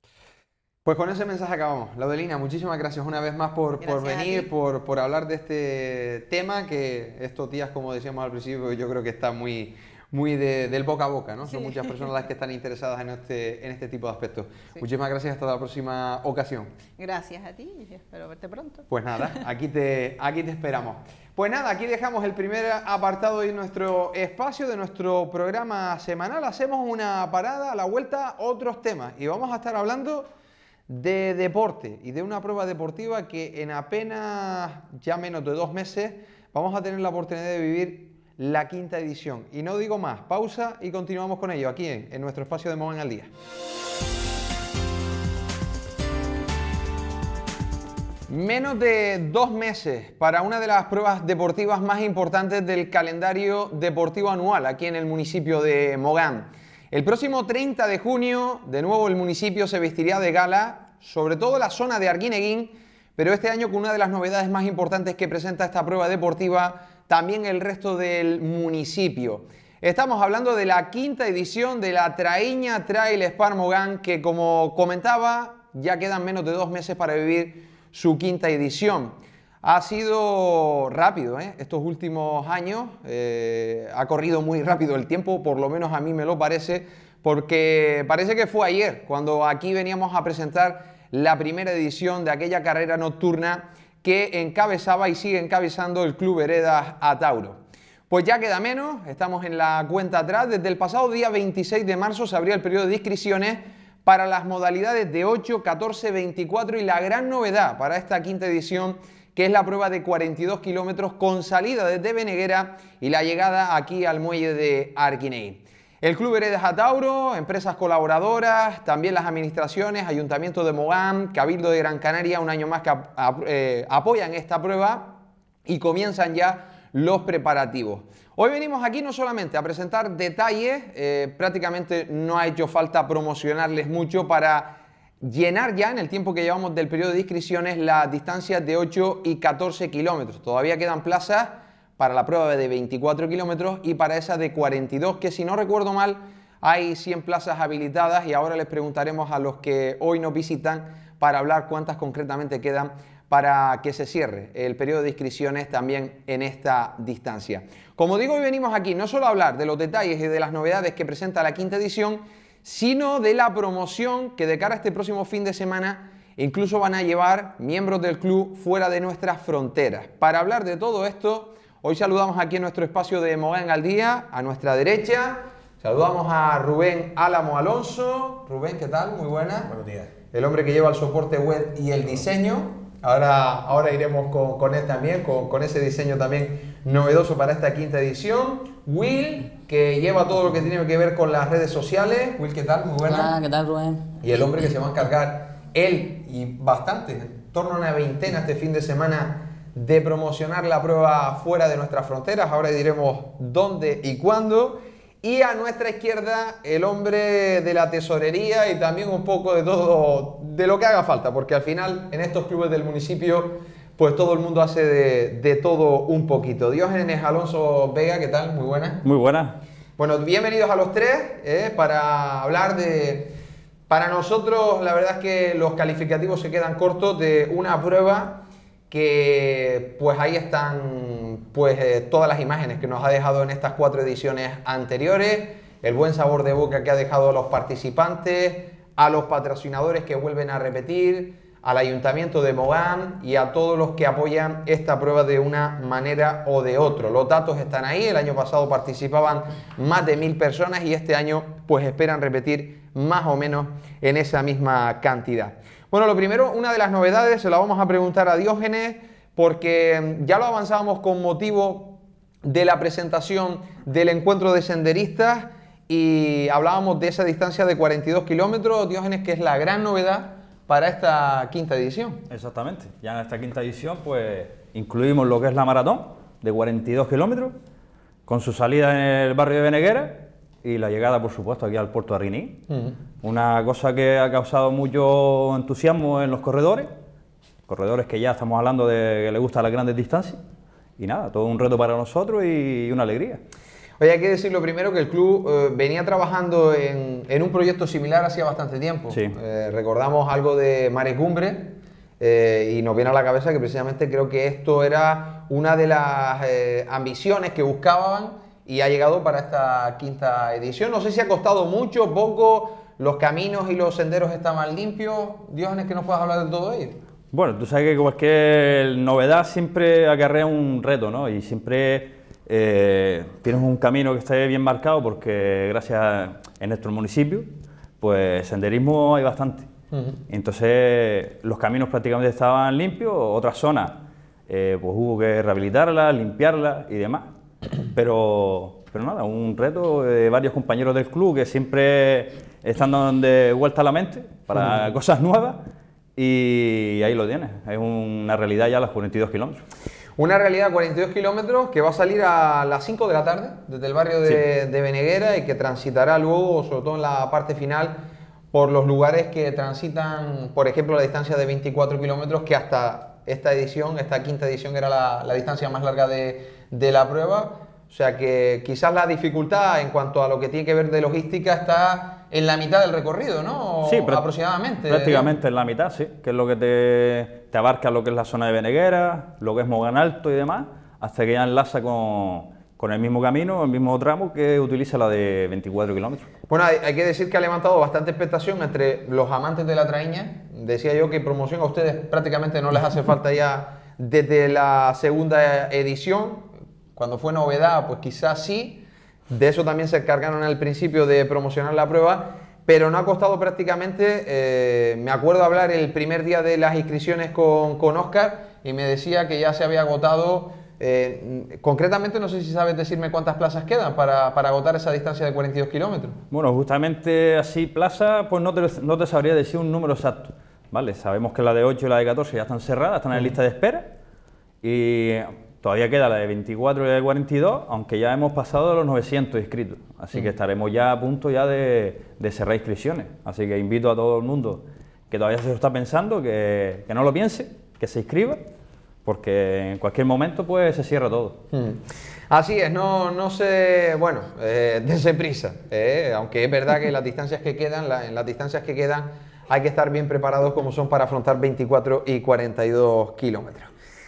Pues con ese mensaje acabamos. Laudelina, muchísimas gracias una vez más por, por venir, por, por hablar de este tema que estos días, como decíamos al principio, yo creo que está muy, muy de, del boca a boca, ¿no? Sí. Son muchas personas las que están interesadas en este, en este tipo de aspectos. Sí. Muchísimas gracias, hasta la próxima ocasión. Gracias a ti y espero verte pronto. Pues nada, aquí te, aquí te esperamos. Pues nada, aquí dejamos el primer apartado de nuestro espacio, de nuestro programa semanal. Hacemos una parada, a la vuelta otros temas y vamos a estar hablando de deporte y de una prueba deportiva que en apenas ya menos de dos meses vamos a tener la oportunidad de vivir la quinta edición. Y no digo más, pausa y continuamos con ello aquí en, en nuestro espacio de Mogán al Día. Menos de dos meses para una de las pruebas deportivas más importantes del calendario deportivo anual aquí en el municipio de Mogán. El próximo treinta de junio, de nuevo el municipio se vestirá de gala, sobre todo la zona de Arguineguín, pero este año con una de las novedades más importantes que presenta esta prueba deportiva, también el resto del municipio. Estamos hablando de la quinta edición de la Traíña Trail Spar Mogán, que como comentaba, ya quedan menos de dos meses para vivir su quinta edición. Ha sido rápido, ¿eh? Estos últimos años, eh, ha corrido muy rápido el tiempo, por lo menos a mí me lo parece, porque parece que fue ayer cuando aquí veníamos a presentar la primera edición de aquella carrera nocturna que encabezaba y sigue encabezando el Club Veredas Atauro. Pues ya queda menos, estamos en la cuenta atrás. Desde el pasado día veintiséis de marzo se abría el periodo de inscripciones para las modalidades de ocho, catorce, veinticuatro y la gran novedad para esta quinta edición, que es la prueba de cuarenta y dos kilómetros con salida desde Beneguera y la llegada aquí al muelle de Arguineguín. El Club Veredas Atauro, empresas colaboradoras, también las administraciones, Ayuntamiento de Mogán, Cabildo de Gran Canaria, un año más que eh, apoyan esta prueba y comienzan ya los preparativos. Hoy venimos aquí no solamente a presentar detalles, eh, prácticamente no ha hecho falta promocionarles mucho para llenar ya en el tiempo que llevamos del periodo de inscripciones las distancias de ocho y catorce kilómetros. Todavía quedan plazas para la prueba de veinticuatro kilómetros y para esa de cuarenta y dos, que si no recuerdo mal hay cien plazas habilitadas, y ahora les preguntaremos a los que hoy nos visitan para hablar cuántas concretamente quedan para que se cierre el periodo de inscripciones también en esta distancia. Como digo, hoy venimos aquí no solo a hablar de los detalles y de las novedades que presenta la quinta edición, sino de la promoción que de cara a este próximo fin de semana incluso van a llevar miembros del club fuera de nuestras fronteras. Para hablar de todo esto, hoy saludamos aquí en nuestro espacio de Mogán al Día, a nuestra derecha, saludamos a Rubén Álamo Alonso. Rubén, ¿qué tal? Muy buenas. Buenos días. El hombre que lleva el soporte web y el diseño. Ahora, ahora iremos con, con él también, con, con ese diseño también novedoso para esta quinta edición. Will, que lleva todo lo que tiene que ver con las redes sociales. Will, ¿qué tal? Muy buena. Hola, ¿qué tal, Rubén? Y el hombre que se va a encargar, él y bastante, en torno a una veintena este fin de semana, de promocionar la prueba fuera de nuestras fronteras. Ahora diremos dónde y cuándo. Y a nuestra izquierda, el hombre de la tesorería y también un poco de todo, de lo que haga falta, porque al final en estos clubes del municipio pues todo el mundo hace de, de todo un poquito. Diógenes Alonso Vega, ¿qué tal? Muy buenas. Muy buenas. Bueno, bienvenidos a los tres eh, para hablar de... Para nosotros la verdad es que los calificativos se quedan cortos de una prueba que pues ahí están pues eh, todas las imágenes que nos ha dejado en estas cuatro ediciones anteriores, el buen sabor de boca que ha dejado a los participantes, a los patrocinadores que vuelven a repetir, al Ayuntamiento de Mogán y a todos los que apoyan esta prueba de una manera o de otra. Los datos están ahí, el año pasado participaban más de mil personas y este año pues esperan repetir más o menos en esa misma cantidad. Bueno, lo primero, una de las novedades, se la vamos a preguntar a Diógenes, porque ya lo avanzábamos con motivo de la presentación del encuentro de senderistas y hablábamos de esa distancia de cuarenta y dos kilómetros, Diógenes, que es la gran novedad para esta quinta edición. Exactamente, ya en esta quinta edición pues incluimos lo que es la maratón de cuarenta y dos kilómetros, con su salida en el barrio de Beneguera y la llegada, por supuesto, aquí al puerto de Arriní. Uh-huh. Una cosa que ha causado mucho entusiasmo en los corredores, corredores que ya estamos hablando de que les gustan las grandes distancias, y nada, todo un reto para nosotros y una alegría. Oye, hay que decirlo primero que el club eh, venía trabajando en, en un proyecto similar hacía bastante tiempo. Sí. Eh, recordamos algo de Mare Cumbre eh, y nos viene a la cabeza que precisamente creo que esto era una de las eh, ambiciones que buscaban y ha llegado para esta quinta edición. No sé si ha costado mucho, poco, los caminos y los senderos estaban limpios. Diógenes, ¿que nos puedas hablar de todo ello? Bueno, tú sabes que cualquier novedad siempre acarrea un reto, ¿no? Y siempre eh, tienes un camino que esté bien marcado porque gracias a, en nuestro municipio, pues senderismo hay bastante. Uh-huh. Entonces los caminos prácticamente estaban limpios, otras zonas eh, pues hubo que rehabilitarlas, limpiarlas y demás. Pero, pero nada, un reto de varios compañeros del club que siempre están dando de vuelta a la mente para uh-huh. cosas nuevas y ahí lo tienes, es una realidad ya a los cuarenta y dos kilómetros. Una realidad cuarenta y dos kilómetros que va a salir a las cinco de la tarde desde el barrio de, sí. de Beneguera y que transitará luego, sobre todo en la parte final, por los lugares que transitan, por ejemplo, la distancia de veinticuatro kilómetros, que hasta esta edición, esta quinta edición, era la, la distancia más larga de, de la prueba. O sea que quizás la dificultad en cuanto a lo que tiene que ver de logística está en la mitad del recorrido, ¿no? Sí, aproximadamente. Prácticamente en la mitad, sí, que es lo que te, te abarca lo que es la zona de Beneguera, lo que es Mogán Alto y demás, hasta que ya enlaza con, con el mismo camino, el mismo tramo que utiliza la de veinticuatro kilómetros. Bueno, hay, hay que decir que ha levantado bastante expectación entre los amantes de la traíña. Decía yo que promoción a ustedes prácticamente no les hace falta ya desde la segunda edición. Cuando fue novedad, pues quizás sí. De eso también se encargaron al principio de promocionar la prueba, pero no ha costado prácticamente. Eh, me acuerdo hablar el primer día de las inscripciones con, con Óscar y me decía que ya se había agotado. Eh, concretamente, no sé si sabes decirme cuántas plazas quedan para, para agotar esa distancia de cuarenta y dos kilómetros. Bueno, justamente así plazas, pues no te, no te sabría decir un número exacto, ¿vale? Sabemos que la de ocho y la de catorce ya están cerradas, están en lista de espera y Todavía queda la de veinticuatro y la de cuarenta y dos, aunque ya hemos pasado de los novecientos inscritos. Así que estaremos ya a punto ya de, de cerrar inscripciones. Así que invito a todo el mundo que todavía se lo está pensando, que, que no lo piense, que se inscriba, porque en cualquier momento pues se cierra todo. Hmm. Así es, no, no se, bueno, eh, dense prisa, eh, aunque es verdad que las distancias que quedan, la, en las distancias que quedan hay que estar bien preparados como son para afrontar veinticuatro y cuarenta y dos kilómetros.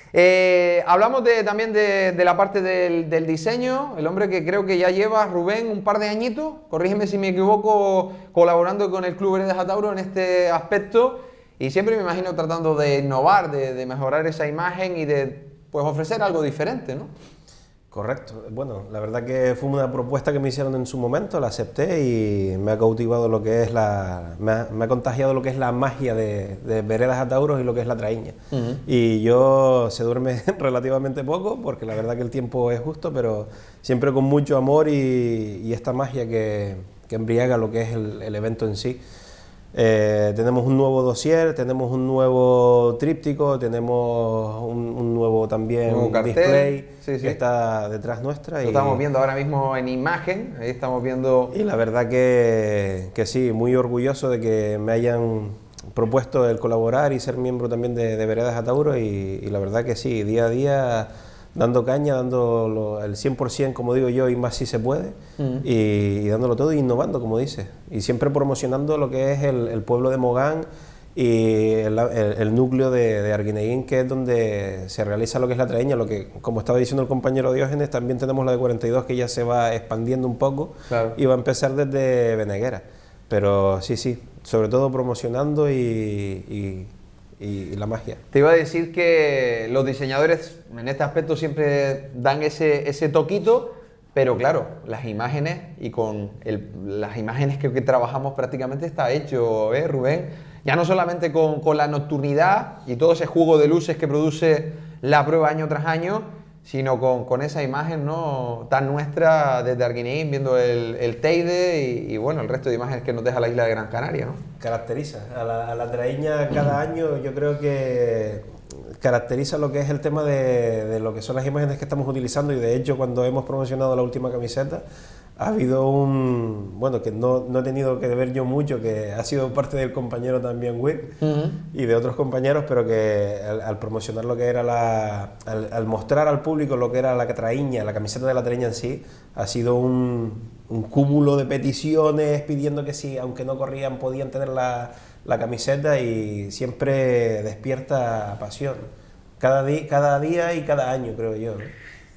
Eh, hablamos de, también de, de la parte del, del diseño, el hombre que creo que ya lleva, Rubén, un par de añitos, corrígeme si me equivoco, colaborando con el Club Veredas a Tauro en este aspecto, y siempre me imagino tratando de innovar, de, de mejorar esa imagen y de pues ofrecer algo diferente, ¿no? Correcto. Bueno, la verdad que fue una propuesta que me hicieron en su momento, la acepté y me ha cautivado lo que es la... me ha, me ha contagiado lo que es la magia de, de Veredas a Tauros y lo que es la traíña. Uh-huh. Y yo se duerme relativamente poco, porque la verdad que el tiempo es justo, pero siempre con mucho amor y, y esta magia que, que embriaga lo que es el, el evento en sí. Eh, tenemos un nuevo dossier, tenemos un nuevo tríptico, tenemos un, un nuevo también un cartel, display sí, sí. que está detrás nuestra. Lo y, estamos viendo ahora mismo en imagen, ahí estamos viendo... Y la verdad que, que sí, muy orgulloso de que me hayan propuesto el colaborar y ser miembro también de, de Veredas a Tauro y, y la verdad que sí, día a día dando caña, dando lo, el cien por cien, como digo yo, y más si se puede, uh-huh. y, y dándolo todo, e innovando, como dices, y siempre promocionando lo que es el, el pueblo de Mogán y el, el, el núcleo de, de Arguineguín, que es donde se realiza lo que es la traíña, lo que, como estaba diciendo el compañero Diógenes, también tenemos la de cuarenta y dos, que ya se va expandiendo un poco, claro. Y va a empezar desde Beneguera, pero sí, sí, sobre todo promocionando y... y y la magia. Te iba a decir que los diseñadores en este aspecto siempre dan ese, ese toquito, pero claro, las imágenes y con el, las imágenes que, que trabajamos prácticamente está hecho, ¿eh, Rubén? Ya no solamente con, con la nocturnidad y todo ese juego de luces que produce la prueba año tras año, sino con, con esa imagen, ¿no?, tan nuestra desde Arguineguín, viendo el, el Teide y, y bueno, el resto de imágenes que nos deja la isla de Gran Canaria, ¿no? Caracteriza a la, a la traíña cada año, yo creo que caracteriza lo que es el tema de, de lo que son las imágenes que estamos utilizando, y de hecho cuando hemos promocionado la última camiseta ha habido un, bueno, que no, no he tenido que ver yo mucho, que ha sido parte del compañero también Will, uh-huh. y de otros compañeros, pero que al, al promocionar lo que era la, al, al mostrar al público lo que era la traíña, la camiseta de la traíña en sí, ha sido un, un cúmulo de peticiones pidiendo que sí, aunque no corrían, podían tener la, la camiseta, y siempre despierta pasión, cada, di, cada día y cada año, creo yo, ¿no?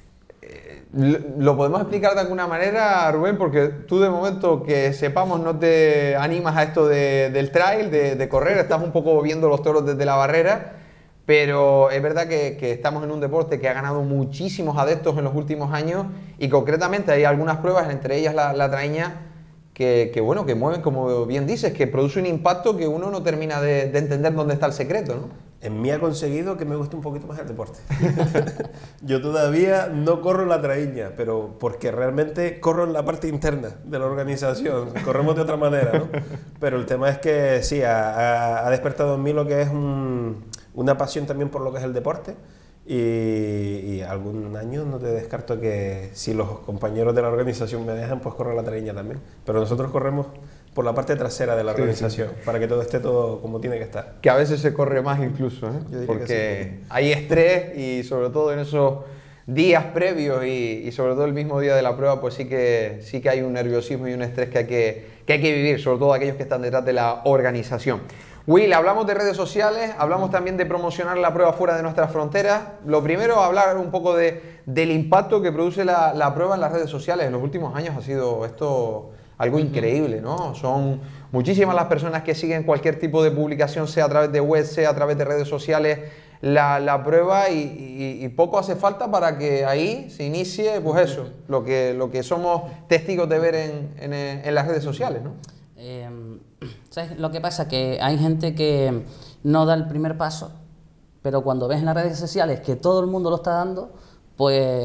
¿Lo podemos explicar de alguna manera, Rubén? Porque tú de momento, que sepamos, no te animas a esto de, del trail, de, de correr, estás un poco viendo los toros desde la barrera, pero es verdad que, que estamos en un deporte que ha ganado muchísimos adeptos en los últimos años, y concretamente hay algunas pruebas, entre ellas la, la traíña, que, que bueno, que mueven, como bien dices, que produce un impacto que uno no termina de, de entender dónde está el secreto, ¿no? En mí ha conseguido que me guste un poquito más el deporte. Yo todavía no corro en la traíña, pero porque realmente corro en la parte interna de la organización, corremos de otra manera, ¿no? Pero el tema es que sí, ha, ha despertado en mí lo que es un, una pasión también por lo que es el deporte, y, y algún año no te descarto que si los compañeros de la organización me dejan, pues corro la traíña también, pero nosotros corremos por la parte trasera de la organización, sí, sí, para que todo esté todo como tiene que estar. Que a veces se corre más incluso, ¿eh? Porque sí, hay estrés, y sobre todo en esos días previos y, y sobre todo el mismo día de la prueba, pues sí que, sí que hay un nerviosismo y un estrés que hay que, que hay que vivir, sobre todo aquellos que están detrás de la organización. Will, hablamos de redes sociales, hablamos también de promocionar la prueba fuera de nuestras fronteras. Lo primero, hablar un poco de, del impacto que produce la, la prueba en las redes sociales. En los últimos años ha sido esto algo increíble, ¿no? Son muchísimas las personas que siguen cualquier tipo de publicación, sea a través de web, sea a través de redes sociales, la, la prueba, y, y, y poco hace falta para que ahí se inicie, pues eso, lo que, lo que somos testigos de ver en, en, en las redes sociales, ¿no? Eh, ¿sabes? Lo que pasa que hay gente que no da el primer paso, pero cuando ves en las redes sociales que todo el mundo lo está dando, pues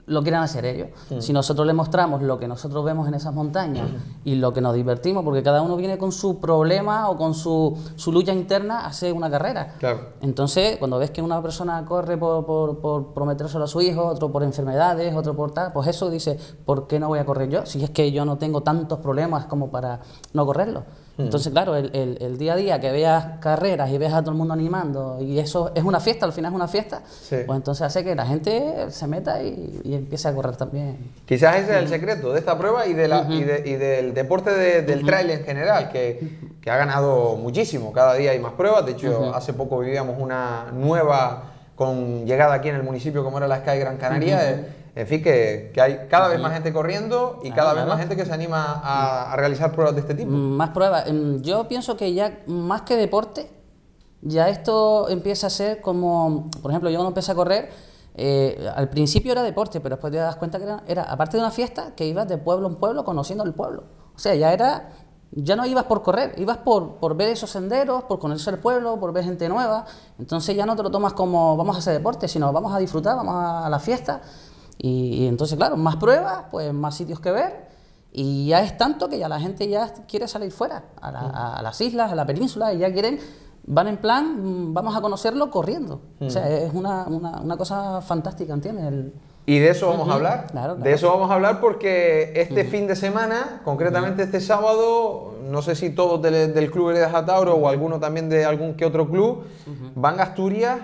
lo quieran hacer ellos. Mm. Si nosotros les mostramos lo que nosotros vemos en esas montañas mm. y lo que nos divertimos, porque cada uno viene con su problema o con su, su lucha interna a hacer una carrera. Claro. Entonces, cuando ves que una persona corre por, por, por prometérselo a su hijo, otro por enfermedades, otro por tal, pues eso dice, ¿por qué no voy a correr yo? Si es que yo no tengo tantos problemas como para no correrlo. Entonces, claro, el, el, el día a día que veas carreras y ves a todo el mundo animando y eso es una fiesta, al final es una fiesta, sí. Pues entonces hace que la gente se meta y, y empiece a correr también. Quizás ese es el secreto de esta prueba y, de la, uh-huh. y, de, y del deporte de, del uh-huh. trail en general, que, que ha ganado muchísimo, cada día hay más pruebas. De hecho, uh-huh. hace poco vivíamos una nueva con llegada aquí en el municipio como era la Sky Gran Canaria. Uh-huh. eh, En fin, que, que hay cada vez más gente corriendo y cada vez más gente que se anima a, a realizar pruebas de este tipo. Más pruebas. Yo pienso que ya más que deporte, ya esto empieza a ser como, por ejemplo, yo cuando empecé a correr, eh, al principio era deporte, pero después te das cuenta que era, era, aparte de una fiesta, que ibas de pueblo en pueblo conociendo el pueblo. O sea, ya era, ya no ibas por correr, ibas por, por ver esos senderos, por conocer el pueblo, por ver gente nueva. Entonces ya no te lo tomas como vamos a hacer deporte, sino vamos a disfrutar, vamos a, a la fiesta. Y, y entonces, claro, más pruebas, pues más sitios que ver, y ya es tanto que ya la gente ya quiere salir fuera, a, la, a, a las islas, a la península, y ya quieren, van en plan, vamos a conocerlo corriendo. Mm. O sea, es una, una, una cosa fantástica, ¿entiendes? El... Y de eso vamos uh-huh. a hablar, claro, claro. de eso vamos a hablar porque este uh-huh. fin de semana, concretamente uh-huh. este sábado, no sé si todos del, del Club Heredas Tauro o alguno también de algún que otro club, uh-huh. van a Asturias.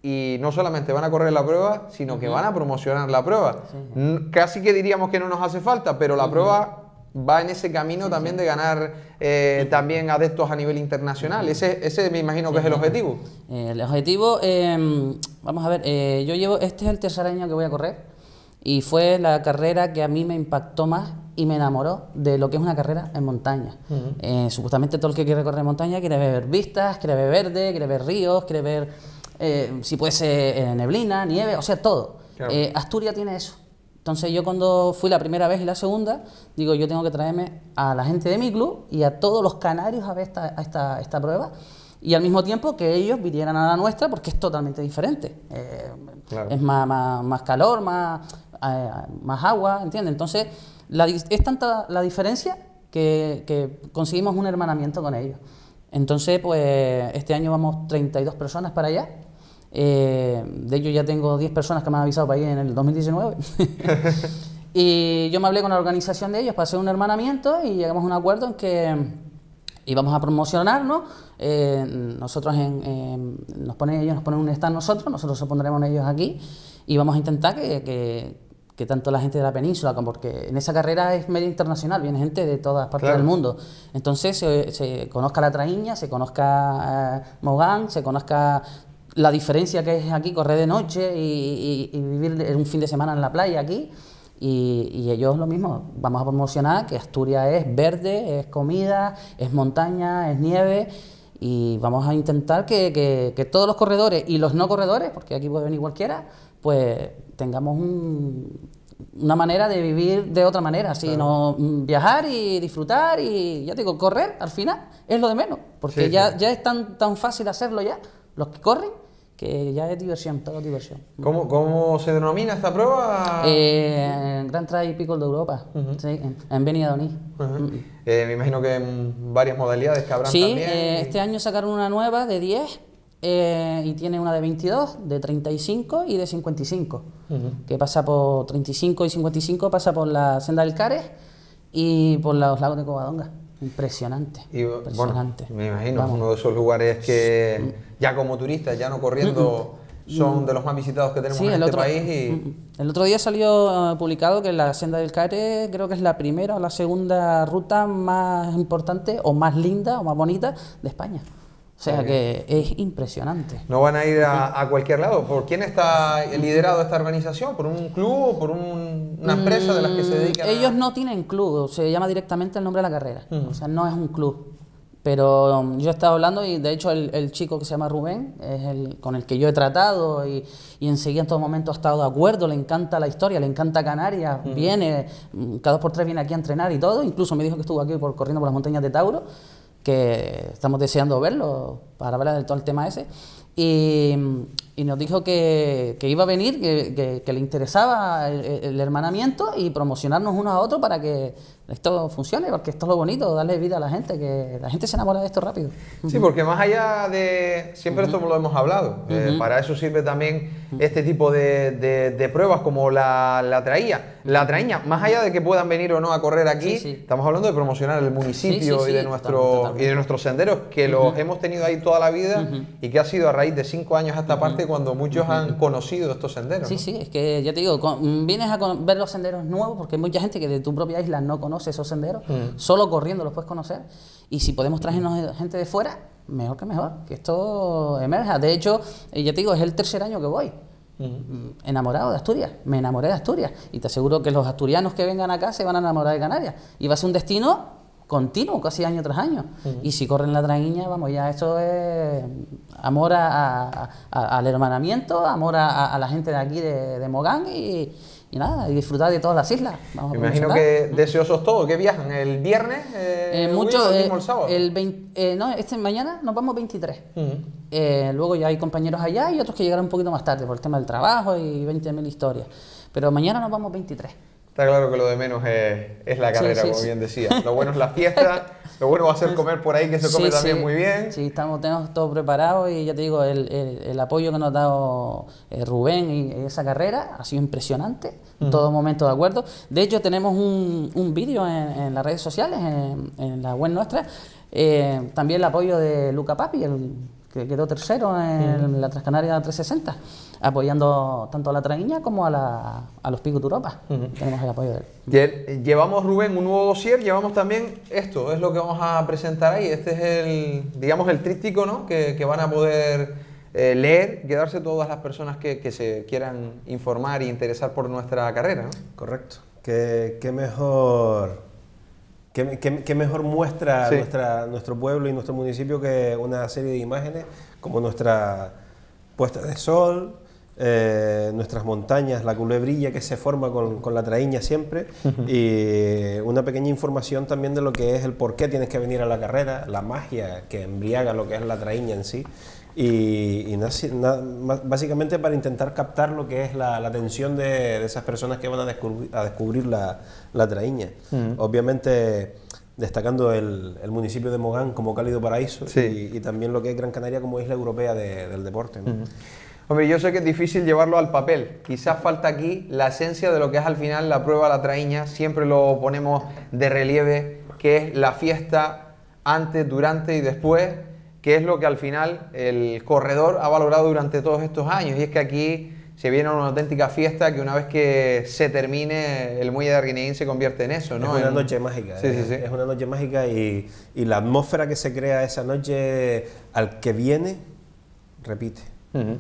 Y no solamente van a correr la prueba, sino uh-huh. que van a promocionar la prueba. Sí. Casi que diríamos que no nos hace falta, pero la uh-huh. prueba va en ese camino sí, también sí. de ganar eh, uh-huh. también adeptos a nivel internacional. Uh-huh. Ese, ese me imagino sí, que es el objetivo. Eh, el objetivo, eh, vamos a ver, eh, yo llevo, este es el tercer año que voy a correr y fue la carrera que a mí me impactó más y me enamoró de lo que es una carrera en montaña. Uh-huh. eh, supuestamente todo el que quiere correr en montaña quiere ver vistas, quiere ver verde, quiere ver ríos, quiere ver... Eh, si puede ser eh, neblina, nieve, o sea, todo. Claro. Eh, Asturias tiene eso. Entonces yo cuando fui la primera vez y la segunda, digo, yo tengo que traerme a la gente de mi club y a todos los canarios a ver esta, a esta, esta prueba y al mismo tiempo que ellos vinieran a la nuestra porque es totalmente diferente. Eh, claro. Es más, más, más calor, más, eh, más agua, ¿entiendes? Entonces la, es tanta la diferencia que, que conseguimos un hermanamiento con ellos. Entonces, pues este año vamos treinta y dos personas para allá. Eh, de ellos ya tengo diez personas que me han avisado para ir en el dos mil diecinueve. Y yo me hablé con la organización de ellos para hacer un hermanamiento y llegamos a un acuerdo en que íbamos a promocionarnos. Eh, nosotros en, en, nos ponen ellos, nos ponen un stand nosotros, nosotros nos pondremos ellos aquí y vamos a intentar que, que, que tanto la gente de la península, como porque en esa carrera es medio internacional, viene gente de todas partes claro. del mundo. Entonces se, se conozca la traíña, se conozca eh, Mogán, se conozca la diferencia que es aquí correr de noche y, y, y vivir un fin de semana en la playa aquí. Y, y ellos lo mismo, vamos a promocionar que Asturias es verde, es comida, es montaña, es nieve y vamos a intentar que, que, que todos los corredores y los no corredores, porque aquí puede venir cualquiera, pues tengamos un, una manera de vivir de otra manera, sino claro. viajar y disfrutar y ya te digo, correr al final es lo de menos, porque sí, ya, sí. ya es tan, tan fácil hacerlo ya, los que corren, que ya es diversión, todo diversión. ¿Cómo, cómo se denomina esta prueba? Eh, Grand Trail Picos de Europa, uh-huh. sí, en, en Beniadoní. Uh-huh. Uh-huh. Eh, me imagino que en varias modalidades que habrán sí, también. Sí, eh, este año sacaron una nueva de diez eh, y tiene una de veintidós, de treinta y cinco y de cincuenta y cinco, uh-huh. que pasa por treinta y cinco y cincuenta y cinco, pasa por la senda del Cares y por los lagos de Covadonga. Impresionante, y, impresionante. Bueno, me imagino Vamos. uno de esos lugares que ya como turistas, ya no corriendo, son de los más visitados que tenemos sí, en este otro, país. Y... El otro día salió uh, publicado que la senda del Caire creo que es la primera o la segunda ruta más importante o más linda o más bonita de España. O sea que es impresionante. ¿No van a ir a, a cualquier lado? ¿Por quién está liderado esta organización? ¿Por un club o por un, una empresa de las que se dedican a...? Ellos no tienen club, se llama directamente el nombre de la carrera. Uh-huh. O sea, no es un club. Pero um, yo he estado hablando y de hecho el, el chico que se llama Rubén es el con el que yo he tratado y, y enseguida en todo momento ha estado de acuerdo, le encanta la historia, le encanta Canarias, uh-huh. viene, cada dos por tres viene aquí a entrenar y todo. Incluso me dijo que estuvo aquí por, corriendo por las montañas de Tauro, que estamos deseando verlo para hablar de todo el tema ese. y, y nos dijo que, que iba a venir, que, que, que le interesaba el, el hermanamiento y promocionarnos unos a otros para que esto funcione, porque esto es lo bonito, darle vida a la gente, que la gente se enamora de esto rápido. Sí, porque más allá de... Siempre esto lo hemos hablado, uh-huh. eh, para eso sirve también este tipo de, de, de pruebas como la, la traía. La traíña, más allá de que puedan venir o no a correr aquí, sí, sí. estamos hablando de promocionar el municipio sí, sí, sí, y, de nuestro, totalmente, totalmente. y de nuestros senderos, que uh-huh. los hemos tenido ahí toda la vida uh-huh. y que ha sido a raíz de cinco años a esta uh-huh. parte cuando muchos uh-huh. han conocido estos senderos. Sí, ¿no? sí, es que ya te digo, con, vienes a con, ver los senderos nuevos, porque hay mucha gente que de tu propia isla no conoce esos senderos, uh-huh. solo corriendo los puedes conocer, y si podemos traernos gente de fuera, mejor que mejor, que esto emerja. De hecho, ya te digo, es el tercer año que voy. Uh-huh. Enamorado de Asturias, me enamoré de Asturias y te aseguro que los asturianos que vengan acá se van a enamorar de Canarias y va a ser un destino continuo, casi año tras año. Uh-huh. Y si corren la traíña, vamos, ya esto es amor a, a, a, al hermanamiento, amor a, a la gente de aquí de, de Mogán y, y nada, y disfrutar de todas las islas. Vamos Me imagino que deseosos todos, ¿qué viajan? ¿El viernes? Eh, eh, mucho, eh, el sábado. El veinte, eh, no, este mañana nos vamos veintitrés. Uh-huh. Eh, luego ya hay compañeros allá y otros que llegarán un poquito más tarde por el tema del trabajo y veinte mil historias. Pero mañana nos vamos veintitrés. Está claro que lo de menos es, es la carrera, sí, sí, como sí. bien decía. Lo bueno es la fiesta, lo bueno va a ser comer por ahí, que se come sí, también sí. muy bien. Sí, estamos, tenemos todo preparado y ya te digo, el, el, el apoyo que nos ha dado eh, Rubén y esa carrera ha sido impresionante, en uh-huh. todo momento de acuerdo. De hecho, tenemos un, un vídeo en, en las redes sociales, en, en la web nuestra, eh, también el apoyo de Luca Papi, el que quedó tercero en uh-huh. la Transcanaria trescientos sesenta, apoyando tanto a la traíña como a, la, a los Picos de Europa. Uh-huh. Tenemos el apoyo de él. Llevamos, Rubén, un nuevo dossier, llevamos también esto, es lo que vamos a presentar ahí. Este es el, digamos, el tríptico, ¿no? que, que van a poder eh, leer, quedarse todas las personas que, que se quieran informar e interesar por nuestra carrera, ¿no? Correcto. Qué, qué mejor... ¿Qué, qué, qué mejor muestra sí. nuestra, nuestro pueblo y nuestro municipio que una serie de imágenes como nuestra puesta de sol, eh, nuestras montañas, la culebrilla que se forma con, con la traíña siempre uh-huh. y una pequeña información también de lo que es el por qué tienes que venir a la carrera, la magia que embriaga lo que es la traíña en sí. Y, y nace, na, básicamente para intentar captar lo que es la, la atención de, de esas personas que van a descubrir, a descubrir la, la traíña. Mm. Obviamente destacando el, el municipio de Mogán como cálido paraíso sí. y, y también lo que es Gran Canaria como isla europea de, del deporte, ¿no? Mm. Hombre, yo sé que es difícil llevarlo al papel, quizás falta aquí la esencia de lo que es al final la prueba la traíña, siempre lo ponemos de relieve, que es la fiesta antes, durante y después, que es lo que al final el corredor ha valorado durante todos estos años, y es que aquí se viene una auténtica fiesta que una vez que se termine el muelle de Arguineguín se convierte en eso, ¿no? Es una en... noche mágica, sí, es, sí, sí. es una noche mágica y, y la atmósfera que se crea esa noche al que viene, repite. Uh-huh.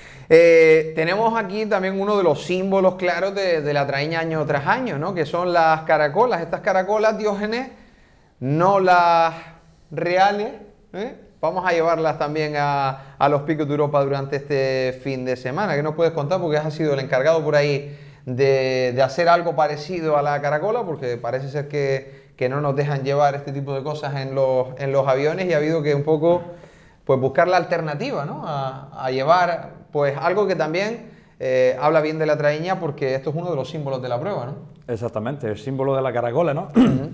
Eh, tenemos aquí también uno de los símbolos claros de, de la traíña año tras año, ¿no? Que son las caracolas, estas caracolas, Diógenes, no las reales, ¿eh? Vamos a llevarlas también a, a los Picos de Europa durante este fin de semana. ¿Qué nos puedes contar? Porque has sido el encargado por ahí de, de hacer algo parecido a la caracola, porque parece ser que, que no nos dejan llevar este tipo de cosas en los, en los aviones y ha habido que un poco pues, buscar la alternativa, ¿no? A, a llevar pues, algo que también eh, habla bien de la traíña, porque esto es uno de los símbolos de la prueba, ¿no? Exactamente, el símbolo de la caracola, ¿no?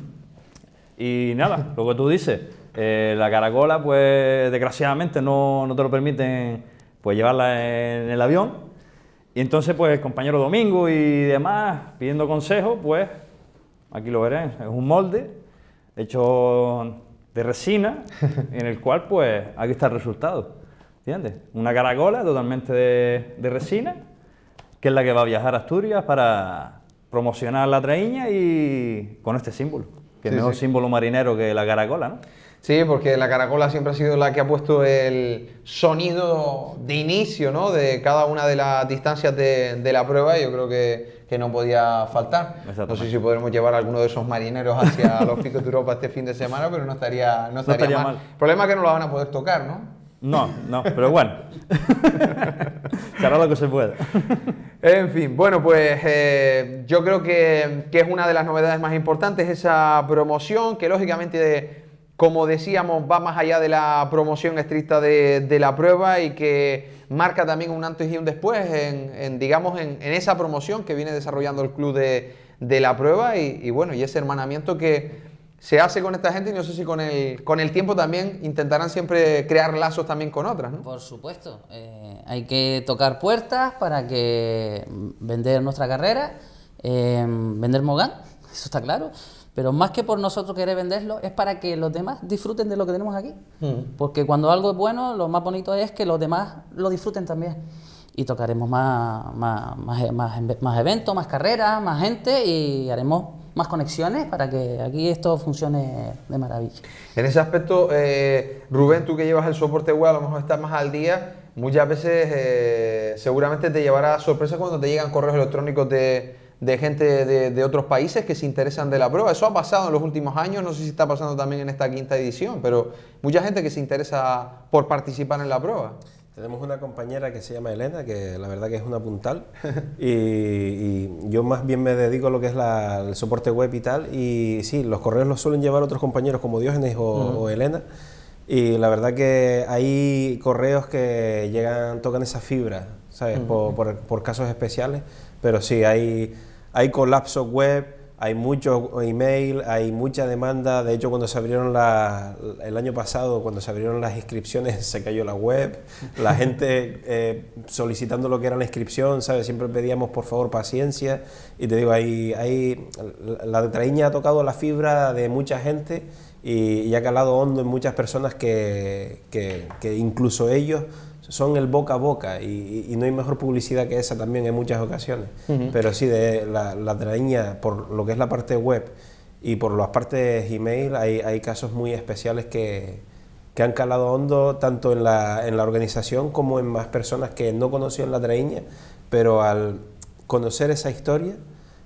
Y nada, lo que tú dices, eh, la caracola, pues desgraciadamente no, no te lo permiten pues llevarla en el avión. Y entonces, pues el compañero Domingo y demás, pidiendo consejos, pues aquí lo verán, es un molde hecho de resina, en el cual, pues aquí está el resultado, ¿entiendes? Una caracola totalmente de, de resina, que es la que va a viajar a Asturias para promocionar la traíña y con este símbolo. Que es sí, mejor sí. símbolo marinero que la caracola, ¿no? Sí, porque la caracola siempre ha sido la que ha puesto el sonido de inicio, ¿no? De cada una de las distancias de, de la prueba, y yo creo que, que no podía faltar. No sé si podremos llevar a alguno de esos marineros hacia los Picos de Europa este fin de semana, pero no estaría, no estaría, no estaría mal. mal. El problema es que no lo van a poder tocar, ¿no? No, no, pero bueno. Se hará lo que se pueda. En fin, bueno, pues eh, yo creo que, que es una de las novedades más importantes esa promoción, que lógicamente como decíamos, va más allá de la promoción estricta de, de la prueba y que marca también un antes y un después en, en digamos, en, en esa promoción que viene desarrollando el club de, de la prueba y, y bueno, y ese hermanamiento que se hace con esta gente y no sé si con el, con el tiempo también intentarán siempre crear lazos también con otras, ¿no? Por supuesto, eh, hay que tocar puertas para que vender nuestra carrera, eh, vender Mogán, eso está claro, pero más que por nosotros querer venderlo, es para que los demás disfruten de lo que tenemos aquí, mm. porque cuando algo es bueno, lo más bonito es que los demás lo disfruten también. Y tocaremos más, más, más, más, más eventos, más carreras, más gente y haremos más conexiones para que aquí esto funcione de maravilla. En ese aspecto, eh, Rubén, tú que llevas el soporte web, a lo mejor estás más al día, muchas veces eh, seguramente te llevará sorpresa cuando te llegan correos electrónicos de, de gente de, de otros países que se interesan de la prueba. Eso ha pasado en los últimos años, no sé si está pasando también en esta quinta edición, pero mucha gente que se interesa por participar en la prueba. Tenemos una compañera que se llama Elena, que la verdad que es una puntal, y, y yo más bien me dedico a lo que es la, el soporte web y tal, y sí, los correos los suelen llevar otros compañeros como Diógenes o, uh-huh. o Elena, y la verdad que hay correos que llegan, tocan esa fibra, ¿sabes? Uh-huh. por, por, por casos especiales, pero sí, hay, hay colapsos web, hay mucho email, hay mucha demanda. De hecho, cuando se abrieron la, el año pasado, cuando se abrieron las inscripciones, se cayó la web. La gente eh, solicitando lo que era la inscripción, ¿sabes? Siempre pedíamos, por favor, paciencia. Y te digo, hay, hay, la traíña ha tocado la fibra de mucha gente y, y ha calado hondo en muchas personas que, que, que incluso ellos son el boca a boca y, y no hay mejor publicidad que esa también en muchas ocasiones. Uh-huh. Pero sí, de la, la traíña, por lo que es la parte web y por las partes email, hay, hay casos muy especiales que, que han calado hondo tanto en la, en la organización como en más personas que no conocían la traíña, pero al conocer esa historia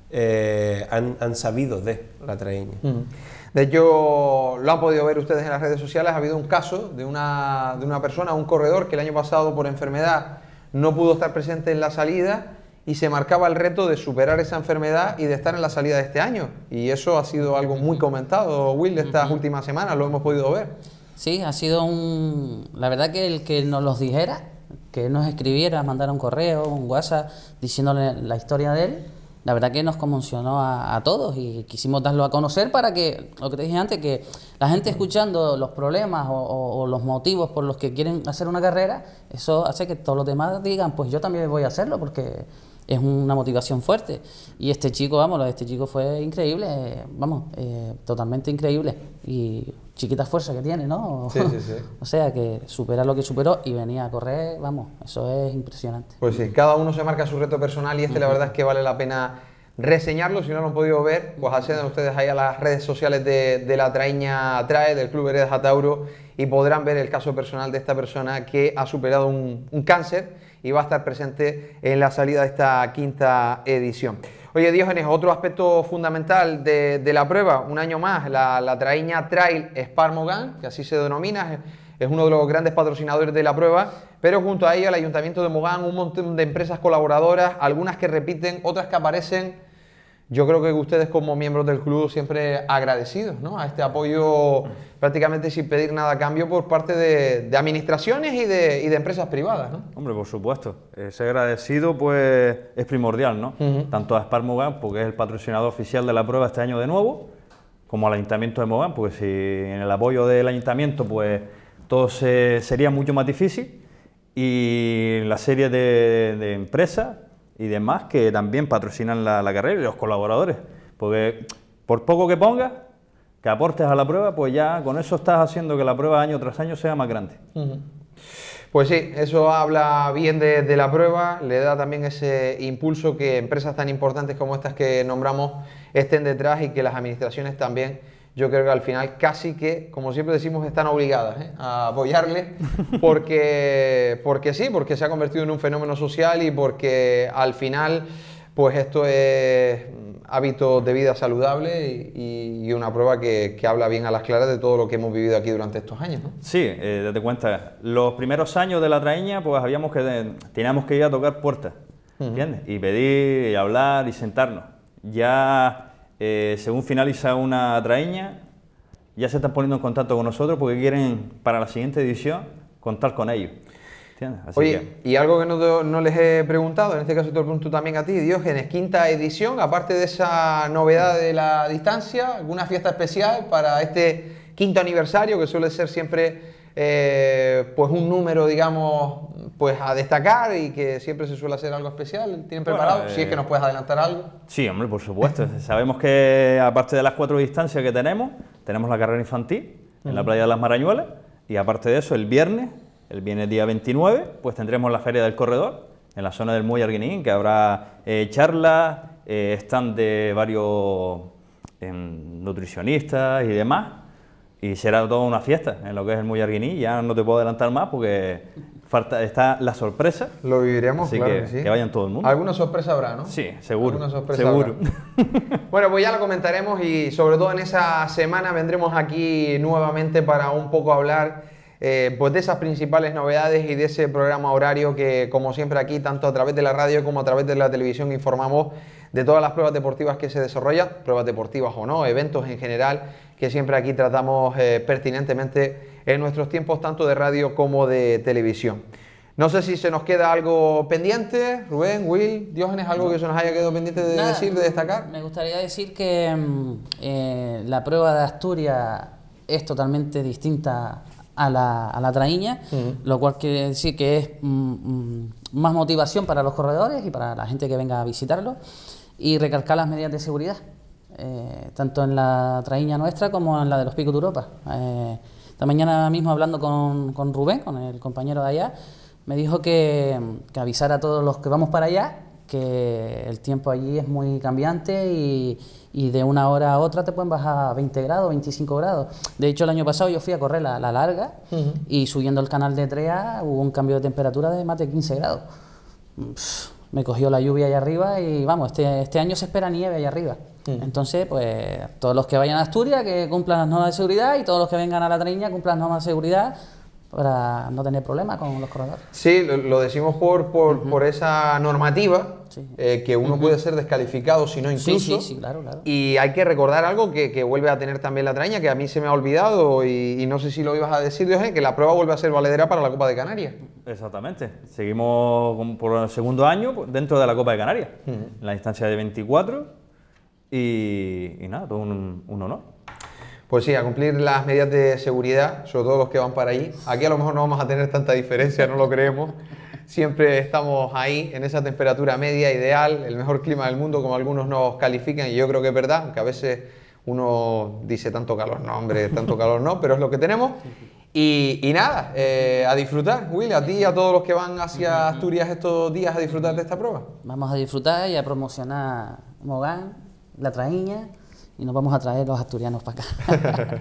eh, han, han sabido de la traíña. Uh-huh. De hecho, lo han podido ver ustedes en las redes sociales, ha habido un caso de una, de una persona, un corredor que el año pasado por enfermedad no pudo estar presente en la salida y se marcaba el reto de superar esa enfermedad y de estar en la salida de este año. Y eso ha sido algo muy comentado, Will, estas uh-huh. últimas semanas, lo hemos podido ver. Sí, ha sido un... La verdad que el que nos los dijera, que nos escribiera, mandara un correo, un WhatsApp, diciéndole la historia de él, la verdad que nos conmocionó a, a todos y quisimos darlo a conocer para que, lo que te dije antes, que la gente escuchando los problemas o, o, o los motivos por los que quieren hacer una carrera, eso hace que todos los demás digan, pues yo también voy a hacerlo porque es una motivación fuerte. Y este chico, vamos, este chico fue increíble, eh, vamos, eh, totalmente increíble y chiquita fuerza que tiene, ¿no? Sí, sí, sí. O sea, que supera lo que superó y venía a correr, vamos, eso es impresionante. Pues sí, cada uno se marca su reto personal y este uh-huh. la verdad es que vale la pena reseñarlo. Si no lo han podido ver, pues accedan ustedes ahí a las redes sociales de, de la Traíña Trae, del Club Veredas Atauro, y podrán ver el caso personal de esta persona que ha superado un, un cáncer y va a estar presente en la salida de esta quinta edición. Oye, Diógenes, otro aspecto fundamental de, de la prueba, un año más, la, la Traíña Trail Spar Mogán, que así se denomina, es uno de los grandes patrocinadores de la prueba, pero junto a ella el Ayuntamiento de Mogán, un montón de empresas colaboradoras, algunas que repiten, otras que aparecen. Yo creo que ustedes como miembros del club siempre agradecidos, ¿no?, a este apoyo prácticamente sin pedir nada a cambio por parte de, de administraciones y de, y de empresas privadas, ¿no? Hombre, por supuesto. Ser agradecido pues es primordial, ¿no? Uh-huh. Tanto a Spar Mogán, porque es el patrocinador oficial de la prueba este año de nuevo, como al Ayuntamiento de Mogán, porque si en el apoyo del Ayuntamiento pues todo se, sería mucho más difícil, y la serie de, de empresas y demás que también patrocinan la, la carrera y los colaboradores, porque por poco que pongas, que aportes a la prueba, pues ya con eso estás haciendo que la prueba año tras año sea más grande. Uh-huh. Pues sí, eso habla bien de, de la prueba, le da también ese impulso que empresas tan importantes como estas que nombramos estén detrás y que las administraciones también, yo creo que al final casi que, como siempre decimos, están obligadas ¿eh? a apoyarle, porque, porque sí, porque se ha convertido en un fenómeno social y porque al final, pues esto es hábitos de vida saludable y, y una prueba que, que habla bien a las claras de todo lo que hemos vivido aquí durante estos años, ¿no? Sí, eh, date cuenta, los primeros años de la Traíña, pues habíamos que, teníamos que ir a tocar puertas, ¿entiendes? Uh-huh. Y pedir, y hablar y sentarnos. Ya... Eh, según finaliza una traíña, ya se están poniendo en contacto con nosotros porque quieren para la siguiente edición contar con ellos. Así Oye, que... y algo que no, no les he preguntado, en este caso te lo pregunto también a ti, Diógenes, quinta edición, aparte de esa novedad de la distancia, ¿alguna fiesta especial para este quinto aniversario que suele ser siempre eh, pues un número, digamos, pues a destacar y que siempre se suele hacer algo especial? ¿Tienen preparado? Bueno, eh... Si es que nos puedes adelantar algo. Sí, hombre, por supuesto. Sabemos que aparte de las cuatro distancias que tenemos, tenemos la carrera infantil en la playa de las Marañuelas y aparte de eso, el viernes, el viernes día veintinueve, pues tendremos la Feria del Corredor en la zona del Muelle Arguinín, que habrá eh, charlas, eh, stand de varios eh, nutricionistas y demás, y será toda una fiesta en lo que es el Muelle Arguinín. Ya no te puedo adelantar más porque falta, está la sorpresa. Lo viviremos, así claro que, que sí. Que vayan todo el mundo. ¿Alguna sorpresa habrá, no? Sí, seguro. ¿Alguna sorpresa seguro. habrá? Bueno, pues ya lo comentaremos y sobre todo en esa semana vendremos aquí nuevamente para un poco hablar Eh, pues de esas principales novedades y de ese programa horario que, como siempre aquí, tanto a través de la radio como a través de la televisión, informamos de todas las pruebas deportivas que se desarrollan, pruebas deportivas o no, eventos en general, que siempre aquí tratamos eh, pertinentemente en nuestros tiempos, tanto de radio como de televisión. No sé si se nos queda algo pendiente, Rubén, Will, Diógenes, algo que se nos haya quedado pendiente de Nada, decir, de destacar. Me gustaría decir que eh, la prueba de Asturias es totalmente distinta a la, a la traíña, uh-huh. Lo cual quiere decir que es mm, más motivación para los corredores y para la gente que venga a visitarlo, y recalcar las medidas de seguridad, eh, tanto en la traíña nuestra como en la de los Picos de Europa. Eh, esta mañana mismo hablando con, con Rubén, con el compañero de allá, me dijo que, que avisara a todos los que vamos para allá que el tiempo allí es muy cambiante y, y de una hora a otra te pueden bajar veinte grados, veinticinco grados. De hecho, el año pasado yo fui a correr la, la larga uh-huh. y subiendo el canal de Trea hubo un cambio de temperatura de más de quince grados. Pff, me cogió la lluvia allá arriba y vamos, este, este año se espera nieve allá arriba. Uh-huh. Entonces, pues todos los que vayan a Asturias que cumplan las normas de seguridad y todos los que vengan a la Traíña cumplan las normas de seguridad para no tener problemas con los corredores. Sí, lo, lo decimos por, por, uh-huh. por esa normativa, sí. eh, que uno uh-huh. puede ser descalificado, si no incluso. Sí, sí, sí, claro, claro. Y hay que recordar algo que, que vuelve a tener también la Traíña, que a mí se me ha olvidado y, y no sé si lo ibas a decir, Diógenes, que la prueba vuelve a ser valedera para la Copa de Canarias. Exactamente. Seguimos por el segundo año dentro de la Copa de Canarias, uh-huh. en la distancia de veinticuatro y, y nada, todo un, un honor. Pues sí, a cumplir las medidas de seguridad, sobre todo los que van para allí. Aquí a lo mejor no vamos a tener tanta diferencia, no lo creemos. Siempre estamos ahí, en esa temperatura media ideal, el mejor clima del mundo, como algunos nos califican, y yo creo que es verdad, aunque a veces uno dice tanto calor, no hombre, tanto calor no, pero es lo que tenemos. Y, y nada, eh, a disfrutar, Will, a ti y a todos los que van hacia Asturias estos días a disfrutar de esta prueba. Vamos a disfrutar y a promocionar Mogán, la Traíña, y nos vamos a traer los asturianos para acá.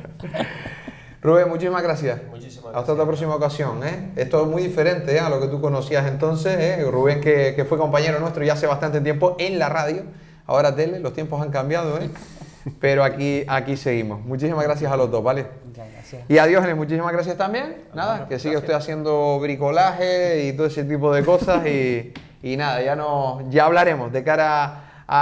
Rubén, muchísimas gracias. Muchísimas Hasta gracias. otra próxima ocasión. ¿eh? Esto es muy diferente ¿eh? a lo que tú conocías entonces. ¿eh? Rubén, que, que fue compañero nuestro ya hace bastante tiempo en la radio, ahora tele, los tiempos han cambiado, ¿eh? pero aquí, aquí seguimos. Muchísimas gracias a los dos, ¿vale? Gracias. Y a Diógenes, muchísimas gracias también. Nada, bueno, que siga gracias. Usted haciendo bricolaje y todo ese tipo de cosas y, y nada, ya, no, ya hablaremos de cara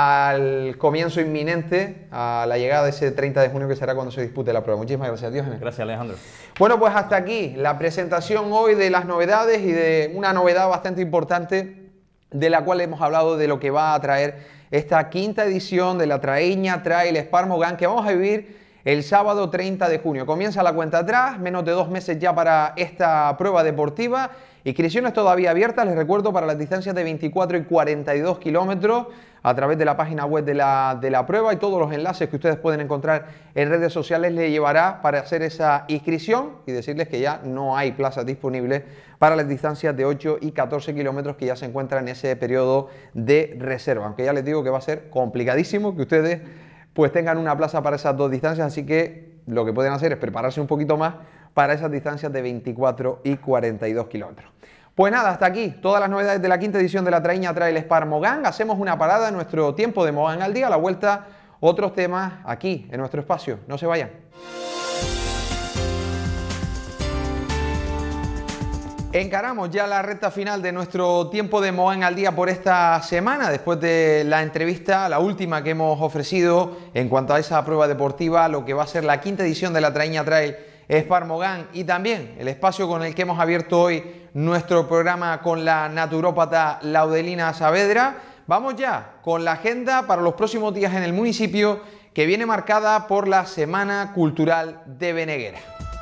al comienzo inminente, a la llegada de ese treinta de junio que será cuando se dispute la prueba. Muchísimas gracias, Diógenes. Gracias, Alejandro. Bueno, pues hasta aquí la presentación hoy de las novedades y de una novedad bastante importante de la cual hemos hablado de lo que va a traer esta quinta edición de la Traíña Trail Spark Mogán, que vamos a vivir el sábado treinta de junio. Comienza la cuenta atrás, menos de dos meses ya para esta prueba deportiva. Inscripciones todavía abiertas, les recuerdo, para las distancias de veinticuatro y cuarenta y dos kilómetros a través de la página web de la, de la prueba, y todos los enlaces que ustedes pueden encontrar en redes sociales les llevará para hacer esa inscripción y decirles que ya no hay plazas disponibles para las distancias de ocho y catorce kilómetros que ya se encuentran en ese periodo de reserva, aunque ya les digo que va a ser complicadísimo que ustedes pues tengan una plaza para esas dos distancias, así que lo que pueden hacer es prepararse un poquito más para esas distancias de veinticuatro y cuarenta y dos kilómetros. Pues nada, hasta aquí todas las novedades de la quinta edición de la Traíña Trail Spark Mogán. Hacemos una parada en nuestro tiempo de Mogán al día. A la vuelta, otros temas aquí en nuestro espacio. No se vayan. Encaramos ya la recta final de nuestro tiempo de Mogán al Día por esta semana, después de la entrevista, la última que hemos ofrecido en cuanto a esa prueba deportiva, lo que va a ser la quinta edición de la Traíña Trail Spar Mogán, y también el espacio con el que hemos abierto hoy nuestro programa con la naturópata Laudelina Saavedra. Vamos ya con la agenda para los próximos días en el municipio, que viene marcada por la Semana Cultural de Beneguera.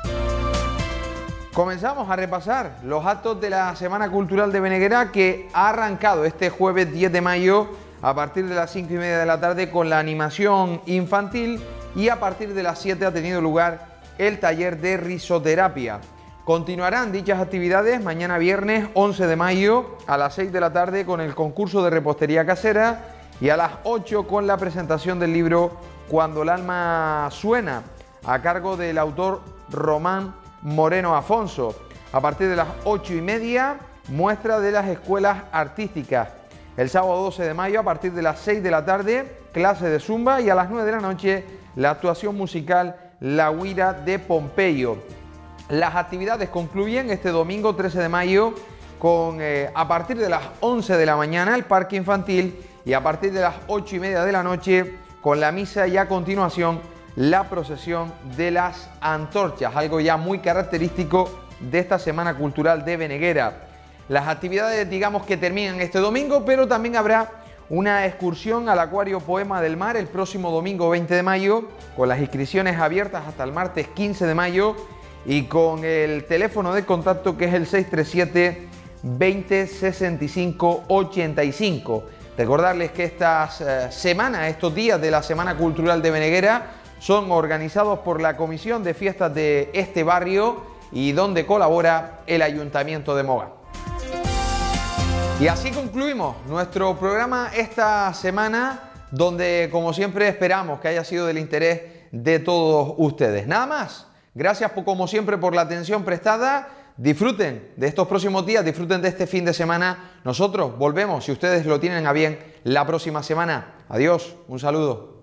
Comenzamos a repasar los actos de la Semana Cultural de Beneguera, que ha arrancado este jueves diez de mayo a partir de las cinco y media de la tarde con la animación infantil, y a partir de las siete ha tenido lugar el taller de risoterapia. Continuarán dichas actividades mañana viernes once de mayo a las seis de la tarde con el concurso de repostería casera, y a las ocho con la presentación del libro Cuando el alma suena, a cargo del autor Román Moreno Afonso. A partir de las ocho y media, muestra de las escuelas artísticas. El sábado doce de mayo, a partir de las seis de la tarde, clase de zumba, y a las nueve de la noche, la actuación musical La Huira de Pompeyo. Las actividades concluyen este domingo trece de mayo con, eh, a partir de las once de la mañana, el parque infantil, y a partir de las ocho y media de la noche, con la misa, y a continuación la procesión de las antorchas, algo ya muy característico de esta Semana Cultural de Beneguera. Las actividades, digamos, que terminan este domingo, pero también habrá una excursión al Acuario Poema del Mar el próximo domingo veinte de mayo, con las inscripciones abiertas hasta el martes quince de mayo, y con el teléfono de contacto, que es el seis tres siete, veinte, sesenta y cinco, ochenta y cinco. Recordarles que estas eh, semanas, estos días de la Semana Cultural de Beneguera, son organizados por la Comisión de Fiestas de este barrio, y donde colabora el Ayuntamiento de Mogán. Y así concluimos nuestro programa esta semana, donde, como siempre, esperamos que haya sido del interés de todos ustedes. Nada más. Gracias, por, como siempre, por la atención prestada. Disfruten de estos próximos días, disfruten de este fin de semana. Nosotros volvemos, si ustedes lo tienen a bien, la próxima semana. Adiós, un saludo.